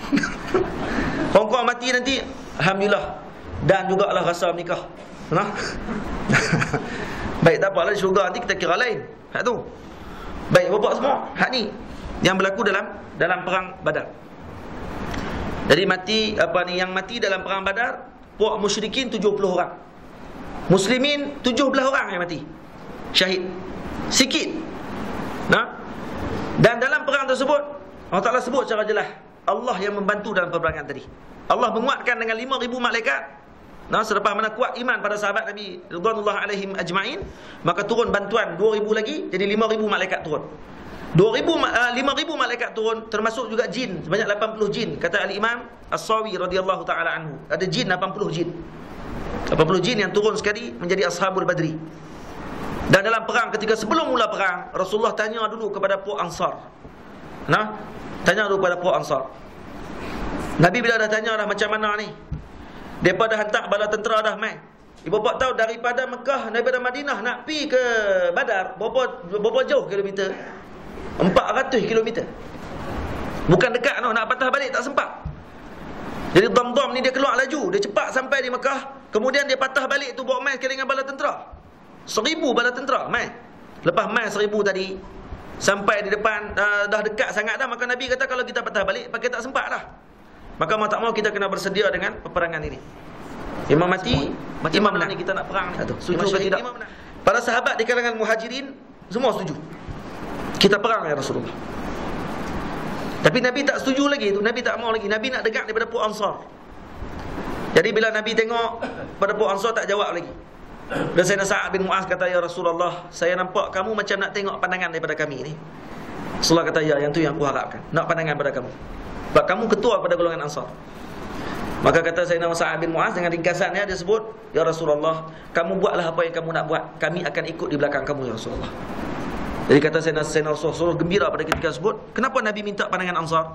Speaker 1: Hongkong mati nanti, alhamdulillah. Dan jugalah rasa nikah. Nah. Baik, tak apalah, syurga nanti kita kira lain. Hak tu. Baik, bapak semua, hak ni yang berlaku dalam dalam perang Badar. Jadi mati apa ni yang mati dalam perang Badar, puak musyrikin tujuh puluh orang. Muslimin tujuh belas orang yang mati. Syahid. Sikit. Nah. Dan dalam perang tersebut, Allah Ta'ala sebut secara jelas, Allah yang membantu dalam peperangan tadi. Allah menguatkan dengan lima ribu malaikat. Nah, selepas mana kuat iman pada sahabat Nabi radhiyallahu alaihim ajma'in, maka turun bantuan dua ribu lagi, jadi lima ribu malaikat turun. dua ribu uh, lima ribu malaikat turun, termasuk juga jin sebanyak lapan puluh jin. Kata Al-Imam As-Sawi radhiyallahu taala anhu, ada jin lapan puluh jin. lapan puluh jin yang turun sekali menjadi ashabul badri. Dan dalam perang, ketika sebelum mula perang, Rasulullah tanya dulu kepada puak Ansar. Nah, tanya dulu kepada puak Ansar. Nabi bila dah tanya dah macam mana ni, daripada hantar bala tentera dah mai. Ibu bapa tahu daripada Mekah, daripada Madinah nak pi ke Badar berapa berapa jauh kilometer? empat ratus kilometer. Bukan dekat noh, nak patah balik tak sempat. Jadi Dhamdham ni dia keluar laju, dia cepat sampai di Mekah, kemudian dia patah balik tu bawa mai sekali dengan bala tentera. Seribu bala tentera mai. Lepas mai seribu tadi, sampai di depan uh, dah dekat sangat dah, maka Nabi kata kalau kita patah balik pakai tak sempat dah. Maka mau tak mau kita kena bersedia dengan peperangan ini. Imam mati, mati imam menang. Ni kita nak perang ni. Setuju ke tidak? Para sahabat di kalangan Muhajirin semua setuju. Kita perang ya Rasulullah. Tapi Nabi tak setuju lagi tu, Nabi tak mau lagi. Nabi nak dengar daripada puak Ansar. Jadi bila Nabi tengok pada puak Ansar tak jawab lagi. Dan Sayyidina Sa'ad bin Mu'az kata, ya Rasulullah, saya nampak kamu macam nak tengok pandangan daripada kami ni. Rasulullah kata, ya, yang tu yang aku harapkan, nak pandangan pada kamu. Sebab kamu ketua pada golongan Ansar. Maka kata Sayyidina Sa'ad bin Mu'az dengan ringkasannya, dia sebut, ya Rasulullah, kamu buatlah apa yang kamu nak buat, kami akan ikut di belakang kamu ya Rasulullah. Jadi kata Sayyidina Rasulullah gembira pada ketika tersebut. Kenapa Nabi minta pandangan Ansar?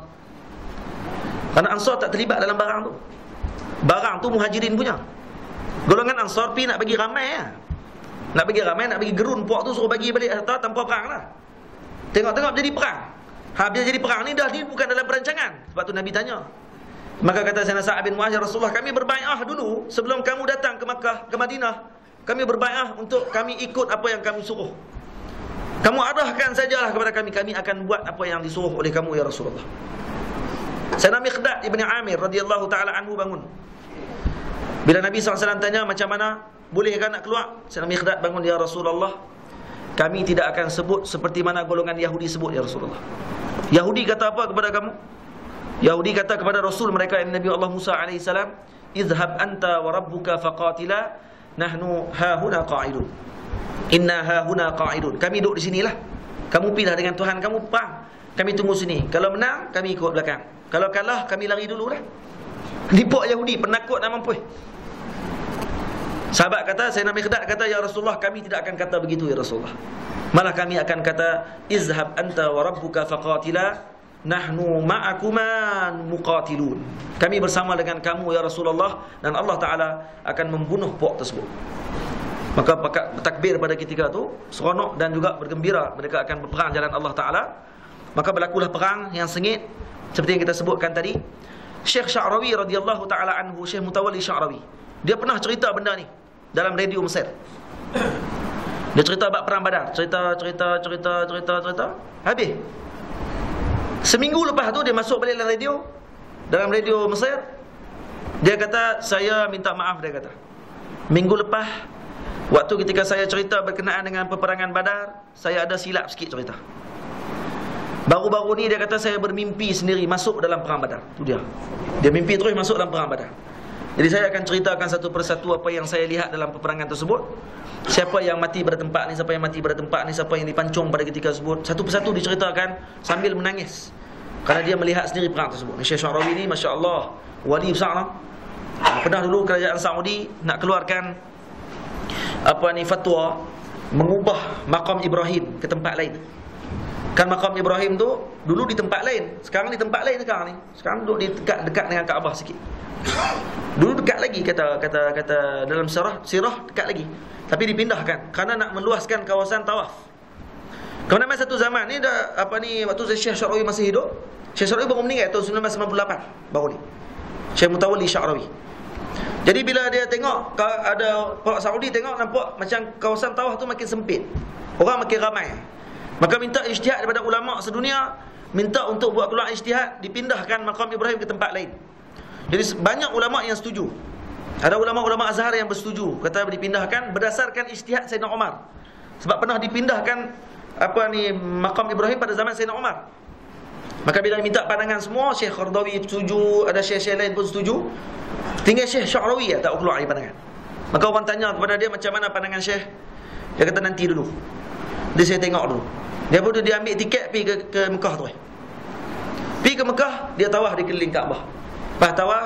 Speaker 1: Karena Ansar tak terlibat dalam barang tu. Barang tu Muhajirin punya. Golongan Ansar pi nak bagi ramai ya. Nak bagi ramai, nak bagi gerun puak tu, suruh bagi balik harta tanpa perang lah. Tengok-tengok jadi perang. Ha, bila jadi perang ni dah ni bukan dalam perancangan. Sebab tu Nabi tanya. Maka kata Sayyidina Sa'ad bin Mu'az, Rasulullah, kami berbai'ah dulu sebelum kamu datang ke Makkah, ke Madinah. Kami berbai'ah untuk kami ikut apa yang kami suruh. Kamu arahkan sajalah kepada kami, kami akan buat apa yang disuruh oleh kamu ya Rasulullah. Sayyidina Miqdad ibn Amir radhiyallahu ta'ala anhu bangun. Bila Nabi sallallahu alaihi wasallam tanya macam mana, bolehkah nak keluar? Sayyidina Miqdad bangun, ya Rasulullah, kami tidak akan sebut seperti mana golongan Yahudi sebut ya Rasulullah. Yahudi kata apa kepada kamu? Yahudi kata kepada Rasul mereka, Nabi Allah Musa alaihi salam, izhab anta wa rabbuka faqatila nahnu hahuna qa'idun. Inna hahuna qa'idun. Kami duduk di sinilah. Kamu pilih dengan Tuhan kamu perang. Kami tunggu sini. Kalau menang, kami ikut belakang. Kalau kalah, kami lari dulu lah. Nipu Yahudi, penakut nak mampu. Sahabat kata, Sayyidina Miqdad kata, ya Rasulullah, kami tidak akan kata begitu ya Rasulullah. Malah kami akan kata, izhab anta wa rabbuka faqatila nahnu ma'akuma muqatilun. Kami bersama dengan kamu ya Rasulullah, dan Allah Ta'ala akan membunuh puak tersebut. Maka takbir pada ketika itu seronok dan juga bergembira mereka akan berperang jalan Allah Ta'ala. Maka berlakulah perang yang sengit seperti yang kita sebutkan tadi. Syekh Sya'rawi radhiyallahu ta'ala anhu, Syekh Mutawalli Sya'rawi, dia pernah cerita benda ni dalam radio Mesir. Dia cerita bab perang Badar, cerita cerita cerita cerita cerita habis. Seminggu lepas tu dia masuk balik dalam radio, dalam radio Mesir. Dia kata, saya minta maaf, dia kata, minggu lepas waktu ketika saya cerita berkenaan dengan peperangan Badar, saya ada silap sikit cerita. Baru-baru ni dia kata saya bermimpi sendiri masuk dalam perang Badar. Tu dia. Dia mimpi terus masuk dalam perang Badar. Jadi saya akan ceritakan satu persatu apa yang saya lihat dalam peperangan tersebut. Siapa yang mati pada tempat ni, siapa yang mati pada tempat ni, siapa yang dipancung pada ketika tersebut. Satu persatu diceritakan sambil menangis kerana dia melihat sendiri perang tersebut. Syekh Sya'rawi ni masya-Allah wali besar lah. Pernah dulu kerajaan Saudi nak keluarkan apa ni fatwa mengubah makam Ibrahim ke tempat lain. Kan makam Ibrahim tu dulu di tempat lain, sekarang di tempat lain sekarang ni. Sekarang duduk di dekat dekat dengan Kaabah sikit. Dulu dekat lagi kata kata kata dalam sirah sirah dekat lagi. Tapi dipindahkan kerana nak meluaskan kawasan tawaf. Kerana masa satu zaman ni dah apa ni waktu Syekh Sya'rawi masih hidup. Syekh Sya'rawi baru meninggal tahun sembilan belas sembilan puluh lapan baru ni. Syekh Mutawalli Sya'rawi. Jadi bila dia tengok ada orang Saudi tengok nampak macam kawasan tawaf tu makin sempit. Orang makin ramai. Maka minta ijtihad daripada ulama sedunia, minta untuk buat keluar ijtihad dipindahkan makam Ibrahim ke tempat lain. Jadi banyak ulama yang setuju. Ada ulama-ulama Azhar yang bersetuju kata dipindahkan berdasarkan ijtihad Sayyidina Umar. Sebab pernah dipindahkan apa ni makam Ibrahim pada zaman Sayyidina Umar. Maka bila minta pandangan semua, Syekh Qardawi setuju, ada syekh-syekh lain pun setuju. Tinggal Syekh Sya'rawi ya, tak keluar pandangan. Maka orang tanya kepada dia macam mana pandangan Syekh. Dia kata nanti dulu. Dia saya tengok dulu. Dia pun dia ambil tiket pergi ke, ke Mekah tu. Pergi ke Mekah, dia tawaf di keliling Kaabah. Lepas tawaf,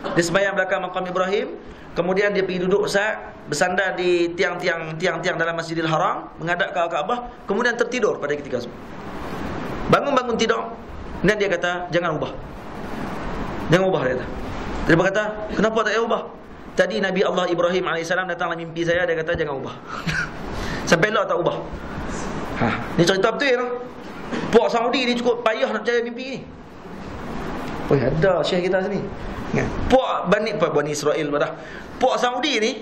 Speaker 1: Dia sembahyang belakang makam Ibrahim, kemudian dia pergi duduk saat bersandar di tiang-tiang tiang-tiang dalam Masjidil Haram, menghadap ke Kaabah, kemudian tertidur pada ketika itu. Bangun-bangun tidur, dan dia kata, jangan ubah. Jangan ubah, dia kata. Dia berkata, kenapa tak payah ubah? Tadi Nabi Allah Ibrahim alaihissalam datang dalam mimpi saya, dia kata jangan ubah. Sampai lah tak ubah. Ha, ni cerita betul ya. Puak Saudi ni cukup payah nak percaya mimpi ni. Oh, ada syekh kita sini. Puak Bani Puak Bani Israel dah. Puak Saudi ni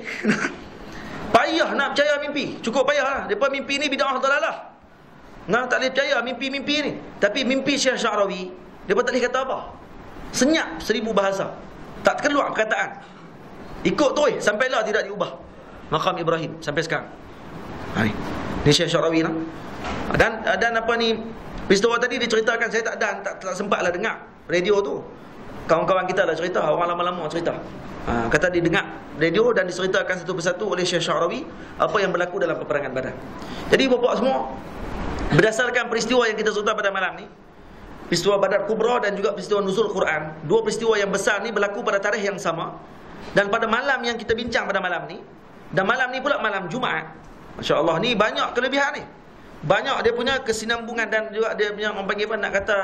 Speaker 1: payah nak percaya mimpi. Cukup payah lah. Depa mimpi ni bid'ah dalalah. Nah, tak boleh percaya mimpi-mimpi ni. Tapi mimpi Syekh Sya'rawi, depa tak boleh kata apa. Senyap seribu bahasa. Tak keluar perkataan. Ikut terus sampailah tidak diubah. Makam Ibrahim sampai sekarang. Ha ni. Ni Syekh Sya'rawi lah. Dan dan apa ni peristiwa tadi diceritakan, saya tak dan tak, tak sempatlah dengar radio tu. Kawan-kawan kita lah cerita, orang lama-lama cerita. Ha, kata didengar radio dan diceritakan satu persatu oleh Syekh Sya'rawi apa yang berlaku dalam peperangan Badar. Jadi bapak semua, berdasarkan peristiwa yang kita cerita pada malam ni, peristiwa Badar Kubra dan juga peristiwa Nuzul Quran, dua peristiwa yang besar ni berlaku pada tarikh yang sama. Dan pada malam yang kita bincang pada malam ni, dan malam ni pula malam Jumaat, masya-Allah, ni banyak kelebihan ni. Banyak dia punya kesinambungan dan juga dia punya orang panggil apa nak kata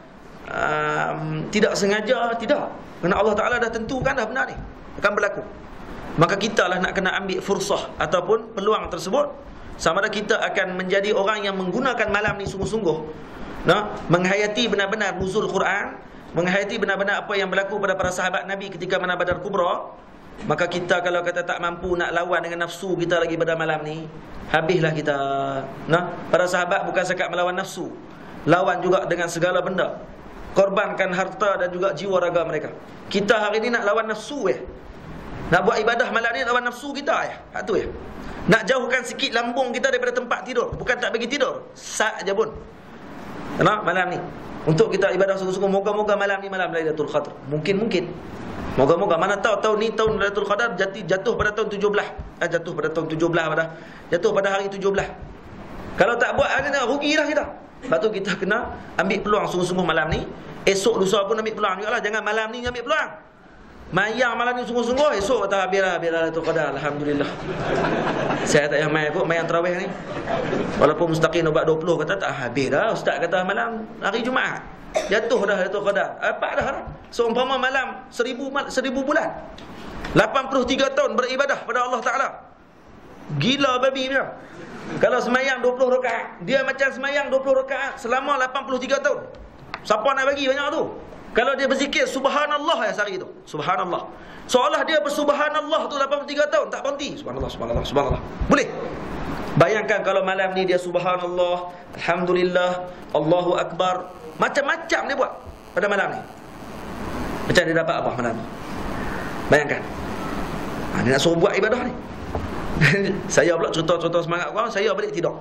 Speaker 1: um, tidak sengaja, tidak. Kerana Allah Ta'ala dah tentukan dah benar ni akan berlaku. Maka kita lah nak kena ambil fursah ataupun peluang tersebut. Sama ada kita akan menjadi orang yang menggunakan malam ni sungguh-sungguh, nah, menghayati benar-benar nuzul Quran, menghayati benar-benar apa yang berlaku pada para sahabat Nabi ketika mana Badar Kubra. Maka kita kalau kata tak mampu nak lawan dengan nafsu kita lagi pada malam ni, habislah kita. Nah, para sahabat bukan sekat melawan nafsu, lawan juga dengan segala benda, korbankan harta dan juga jiwa raga mereka. Kita hari ni nak lawan nafsu eh. Nak buat ibadah malam ni lawan nafsu kita ya. Hak tu ya. Nak jauhkan sikit lambung kita daripada tempat tidur, bukan tak bagi tidur, sak je pun. Nah, malam ni untuk kita ibadah sungguh-sungguh. Moga-moga malam ni malam Lailatul Qadar. Mungkin-mungkin. Moga-moga, mana tahu tahun ni tahun Lailatul Qadar jatuh, jatuh pada tahun tujuh belas. Ah, jatuh pada tahun tujuh belas pada. Jatuh pada hari tujuh belas. Kalau tak buat hari ni rugilah kita. Sebab tu kita kena ambil peluang sungguh-sungguh malam ni. Esok lusa pun ambil peluang jugalah. Jangan malam ni ambil peluang. Mayang malam ni sungguh-sungguh, esok kata biarlah biarlah Lailatul Qadar, alhamdulillah. Saya tak payah main kot mayang tarawih ni. Walaupun mustaqim ubat dua puluh kata tak habis dah. Ustaz kata malam hari Jumaat jatuh dah Lailatul Qadar. Apa dah dah. Seumpama malam seribu seribu bulan. lapan puluh tiga tahun beribadah pada Allah Ta'ala. Gila babi dia. Kalau semayang dua puluh rakaat, dia macam semayang dua puluh rakaat selama lapan puluh tiga tahun. Siapa nak bagi banyak tu? Kalau dia berzikir subhanallah ya sehari tu, subhanallah, seolah dia bersubhanallah tu lapan puluh tiga tahun tak berhenti. Subhanallah, subhanallah, subhanallah. Boleh? Bayangkan kalau malam ni dia subhanallah, alhamdulillah, Allahu akbar, macam-macam dia buat pada malam ni. Macam dia dapat apa malam ni? Bayangkan. Ha, dia nak suruh buat ibadah ni. Saya pula cerita-cerita semangat korang, saya balik tidur.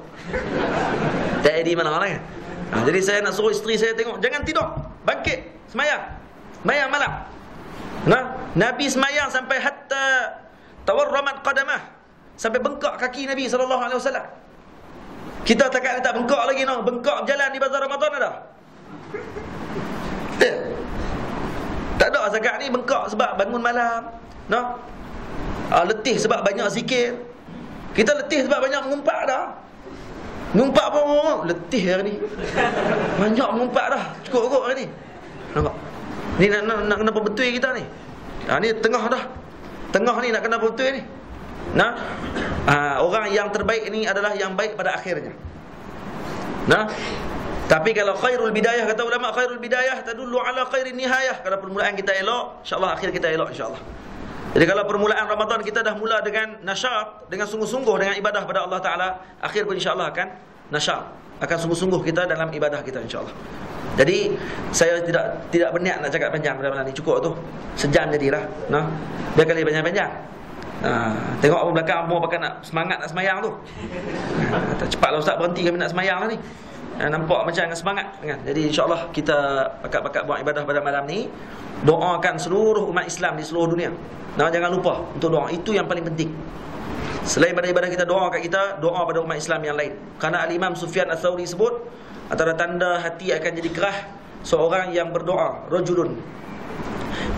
Speaker 1: Tak ada mana mana kan? Ha, jadi saya nak suruh isteri saya tengok, jangan tidur, bangkit, semayang, semayang malam. Nah, Nabi semayang sampai hatta tawarramat qadamah, sampai bengkak kaki Nabi sallallahu alaihi wasallam. Kita takkan tak bengkak lagi no, bengkak berjalan di bazar Ramadan ada. Eh, tak ada zakat ni bengkak sebab bangun malam, no. Ah, letih sebab banyak zikir. Kita letih sebab banyak mengumpat dah. Ngumpat apa orang? Letih hari ni. Banyak ngumpat dah. Cukup kot hari ni. Nampak? Ni nak, nak, nak kena betul kita ni. Ha, ni tengah dah. Tengah ni nak kena betul ni. Nah, ha, orang yang terbaik ni adalah yang baik pada akhirnya. Nah, tapi kalau khairul bidayah, kata ulama, khairul bidayah tadullu ala khairin nihayah. Kalau permulaan kita elok, insya-Allah akhir kita elok insya-Allah. Jadi kalau permulaan Ramadan kita dah mula dengan nasyat, dengan sungguh-sungguh dengan ibadah pada Allah Ta'ala, akhir pun insya-Allah akan nasyat, akan sungguh-sungguh kita dalam ibadah kita insya-Allah. Jadi saya tidak tidak berniat nak cakap panjang pada malam ni, cukup tu. Sejam jadilah. Nah, biar kali panjang-panjang. Nah, tengok apa belakang semua pakai nak semangat nak semayang tu. Nah, tak cepatlah ustaz berhenti kami nak semayang lah ni. Nah, nampak macam dengan semangat kan. Jadi insya-Allah kita pakat-pakat buat ibadah pada malam ni. Doakan seluruh umat Islam di seluruh dunia. Nah, jangan lupa untuk doa. Itu yang paling penting. Selain pada ibadah kita, doa kat kita, doa pada umat Islam yang lain. Karena Al-Imam Sufyan Ats-Tsauri sebut, antara tanda hati akan jadi kerah seorang yang berdoa, rajulun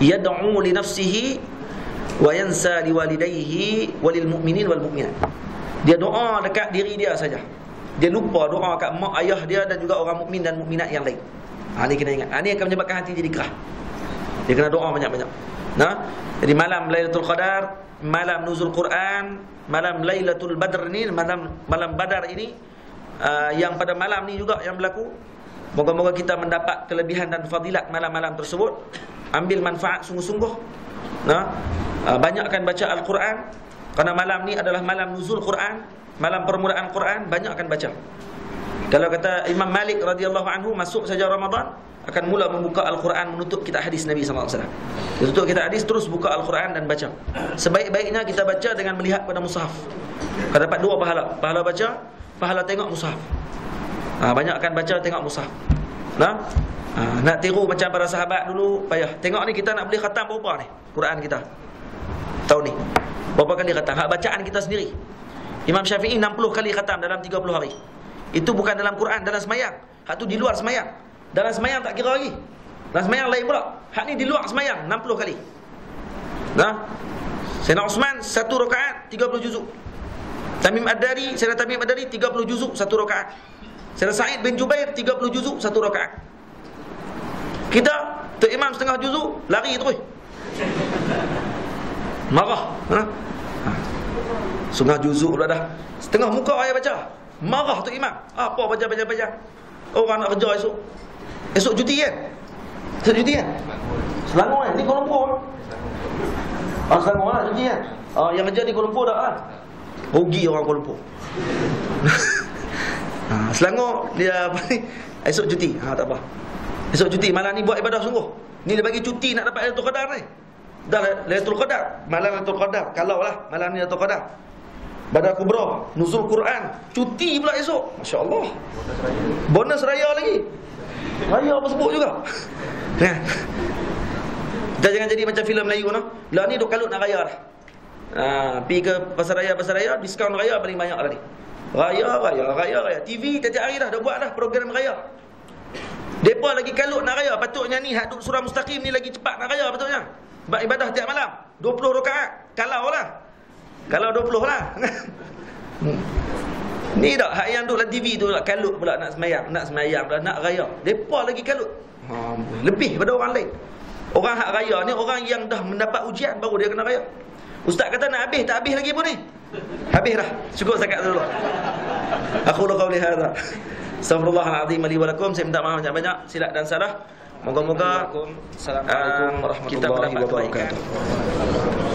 Speaker 1: yad'u li nafsihi wa yansa liwalidayhi walil mu'minin wal mu'minat. Dia doa dekat diri dia saja. Dia lupa doa kat mak ayah dia dan juga orang mukmin dan mukminat yang lain. Ha, ni kena ingat. Ha, ni akan menyebabkan hati jadi kerah. Dia kena doa banyak-banyak. Nah, jadi malam Lailatul Qadar, malam nuzul Quran, malam Lailatul Badr ni, malam malam Badar ini, uh, yang pada malam ni juga yang berlaku. Moga-moga kita mendapat kelebihan dan fadilat malam-malam tersebut. Ambil manfaat sungguh-sungguh. Nah, uh, banyakkan baca Al-Quran, kerana malam ni adalah malam nuzul Quran, malam permulaan Quran, banyakkan baca. Kalau kata Imam Malik radhiyallahu anhu, masuk saja Ramadan akan mula membuka Al-Quran, menutup kita hadis Nabi sallallahu alaihi wasallam. Dia tutup kita hadis, terus buka Al-Quran dan baca. Sebaik-baiknya kita baca dengan melihat pada mushaf. Kita dapat dua pahala. Pahala baca, pahala tengok mushaf. Ha, banyakkan baca, tengok mushaf. Nah, ha, nak tiru macam para sahabat dulu, payah. Tengok ni kita nak boleh khatam berapa ni Quran kita tahun ni. Berapa kali khatam? Hak bacaan kita sendiri. Imam Syafi'i enam puluh kali khatam dalam tiga puluh hari. Itu bukan dalam Quran, dalam semayang. Hak tu di luar semayang. Dalam semayang tak kira lagi. Dalam semayang lain pula. Hak ni di luar semayang enam puluh kali. Nah, Sayyidina Osman satu rakaat tiga puluh juzuk. Tamim Ad-Dari, Sayyidina Tamim Ad-Dari tiga puluh juzuk satu rakaat. Sayyidina Sa'id bin Jubair tiga puluh juzuk satu rakaat. Kita tu imam setengah juzuk, lari terus. Marah, ha? Ha. Setengah juzuk pula dah. Setengah muka ayah baca. Marah tu imam. Apa baca-baca-baca. Orang nak kerja esok. Esok cuti kan? Esok cuti kan? Selangor kan? Ni Kuala Lumpur. Ah, Selangor lah cuti kan? Ah, yang kerja di Kuala Lumpur dah lah. Rugi orang Kuala Lumpur. Ha, Selangor dia apa ni? Esok cuti. Ha, tak apa. Esok cuti. Malam ni buat ibadah sungguh. Ni dia bagi cuti nak dapat Lailatul Qadar ni. Dah Lailatul Qadar. Malam Lailatul Qadar. Kalau lah malam ni Lailatul Qadar. Badar Kubra, nuzul Quran, cuti pula esok. Masya-Allah. Bonus raya lagi. Raya apa sebut juga. Kan? Kita jangan jadi macam filem Melayu noh. Lah ni duk kalut nak raya dah. Ha, pergi ke pasar raya, pasar raya, diskaun raya paling banyak lah ni. Raya, raya, raya, raya. T V tiap-tiap hari dah dah buat dah program raya. Depa lagi kalut nak raya. Patutnya ni hak duk surah mustaqim ni lagi cepat nak raya patutnya. Buat ibadah tiap malam dua puluh rakaat. Kalau lah. Kalau dua puluh lah. hmm. Ni dak hak yang duk dalam T V tu nak kalut pula nak semayang, nak semayang pula nak raya. Depa lagi kalut. Ha, lebih pada orang lain. Orang hak raya ni orang yang dah mendapat ujian baru dia kena raya. Ustaz kata nak habis, tak habis lagi pun ni. Habis dah. Cukup setakat dulu. Aku lu qauli hadza. Astaghfirullahalazim li wa lakum. Saya minta maaf banyak-banyak silap dan salah. Moga-moga
Speaker 2: Assalamualaikum warahmatullahi wabarakatuh.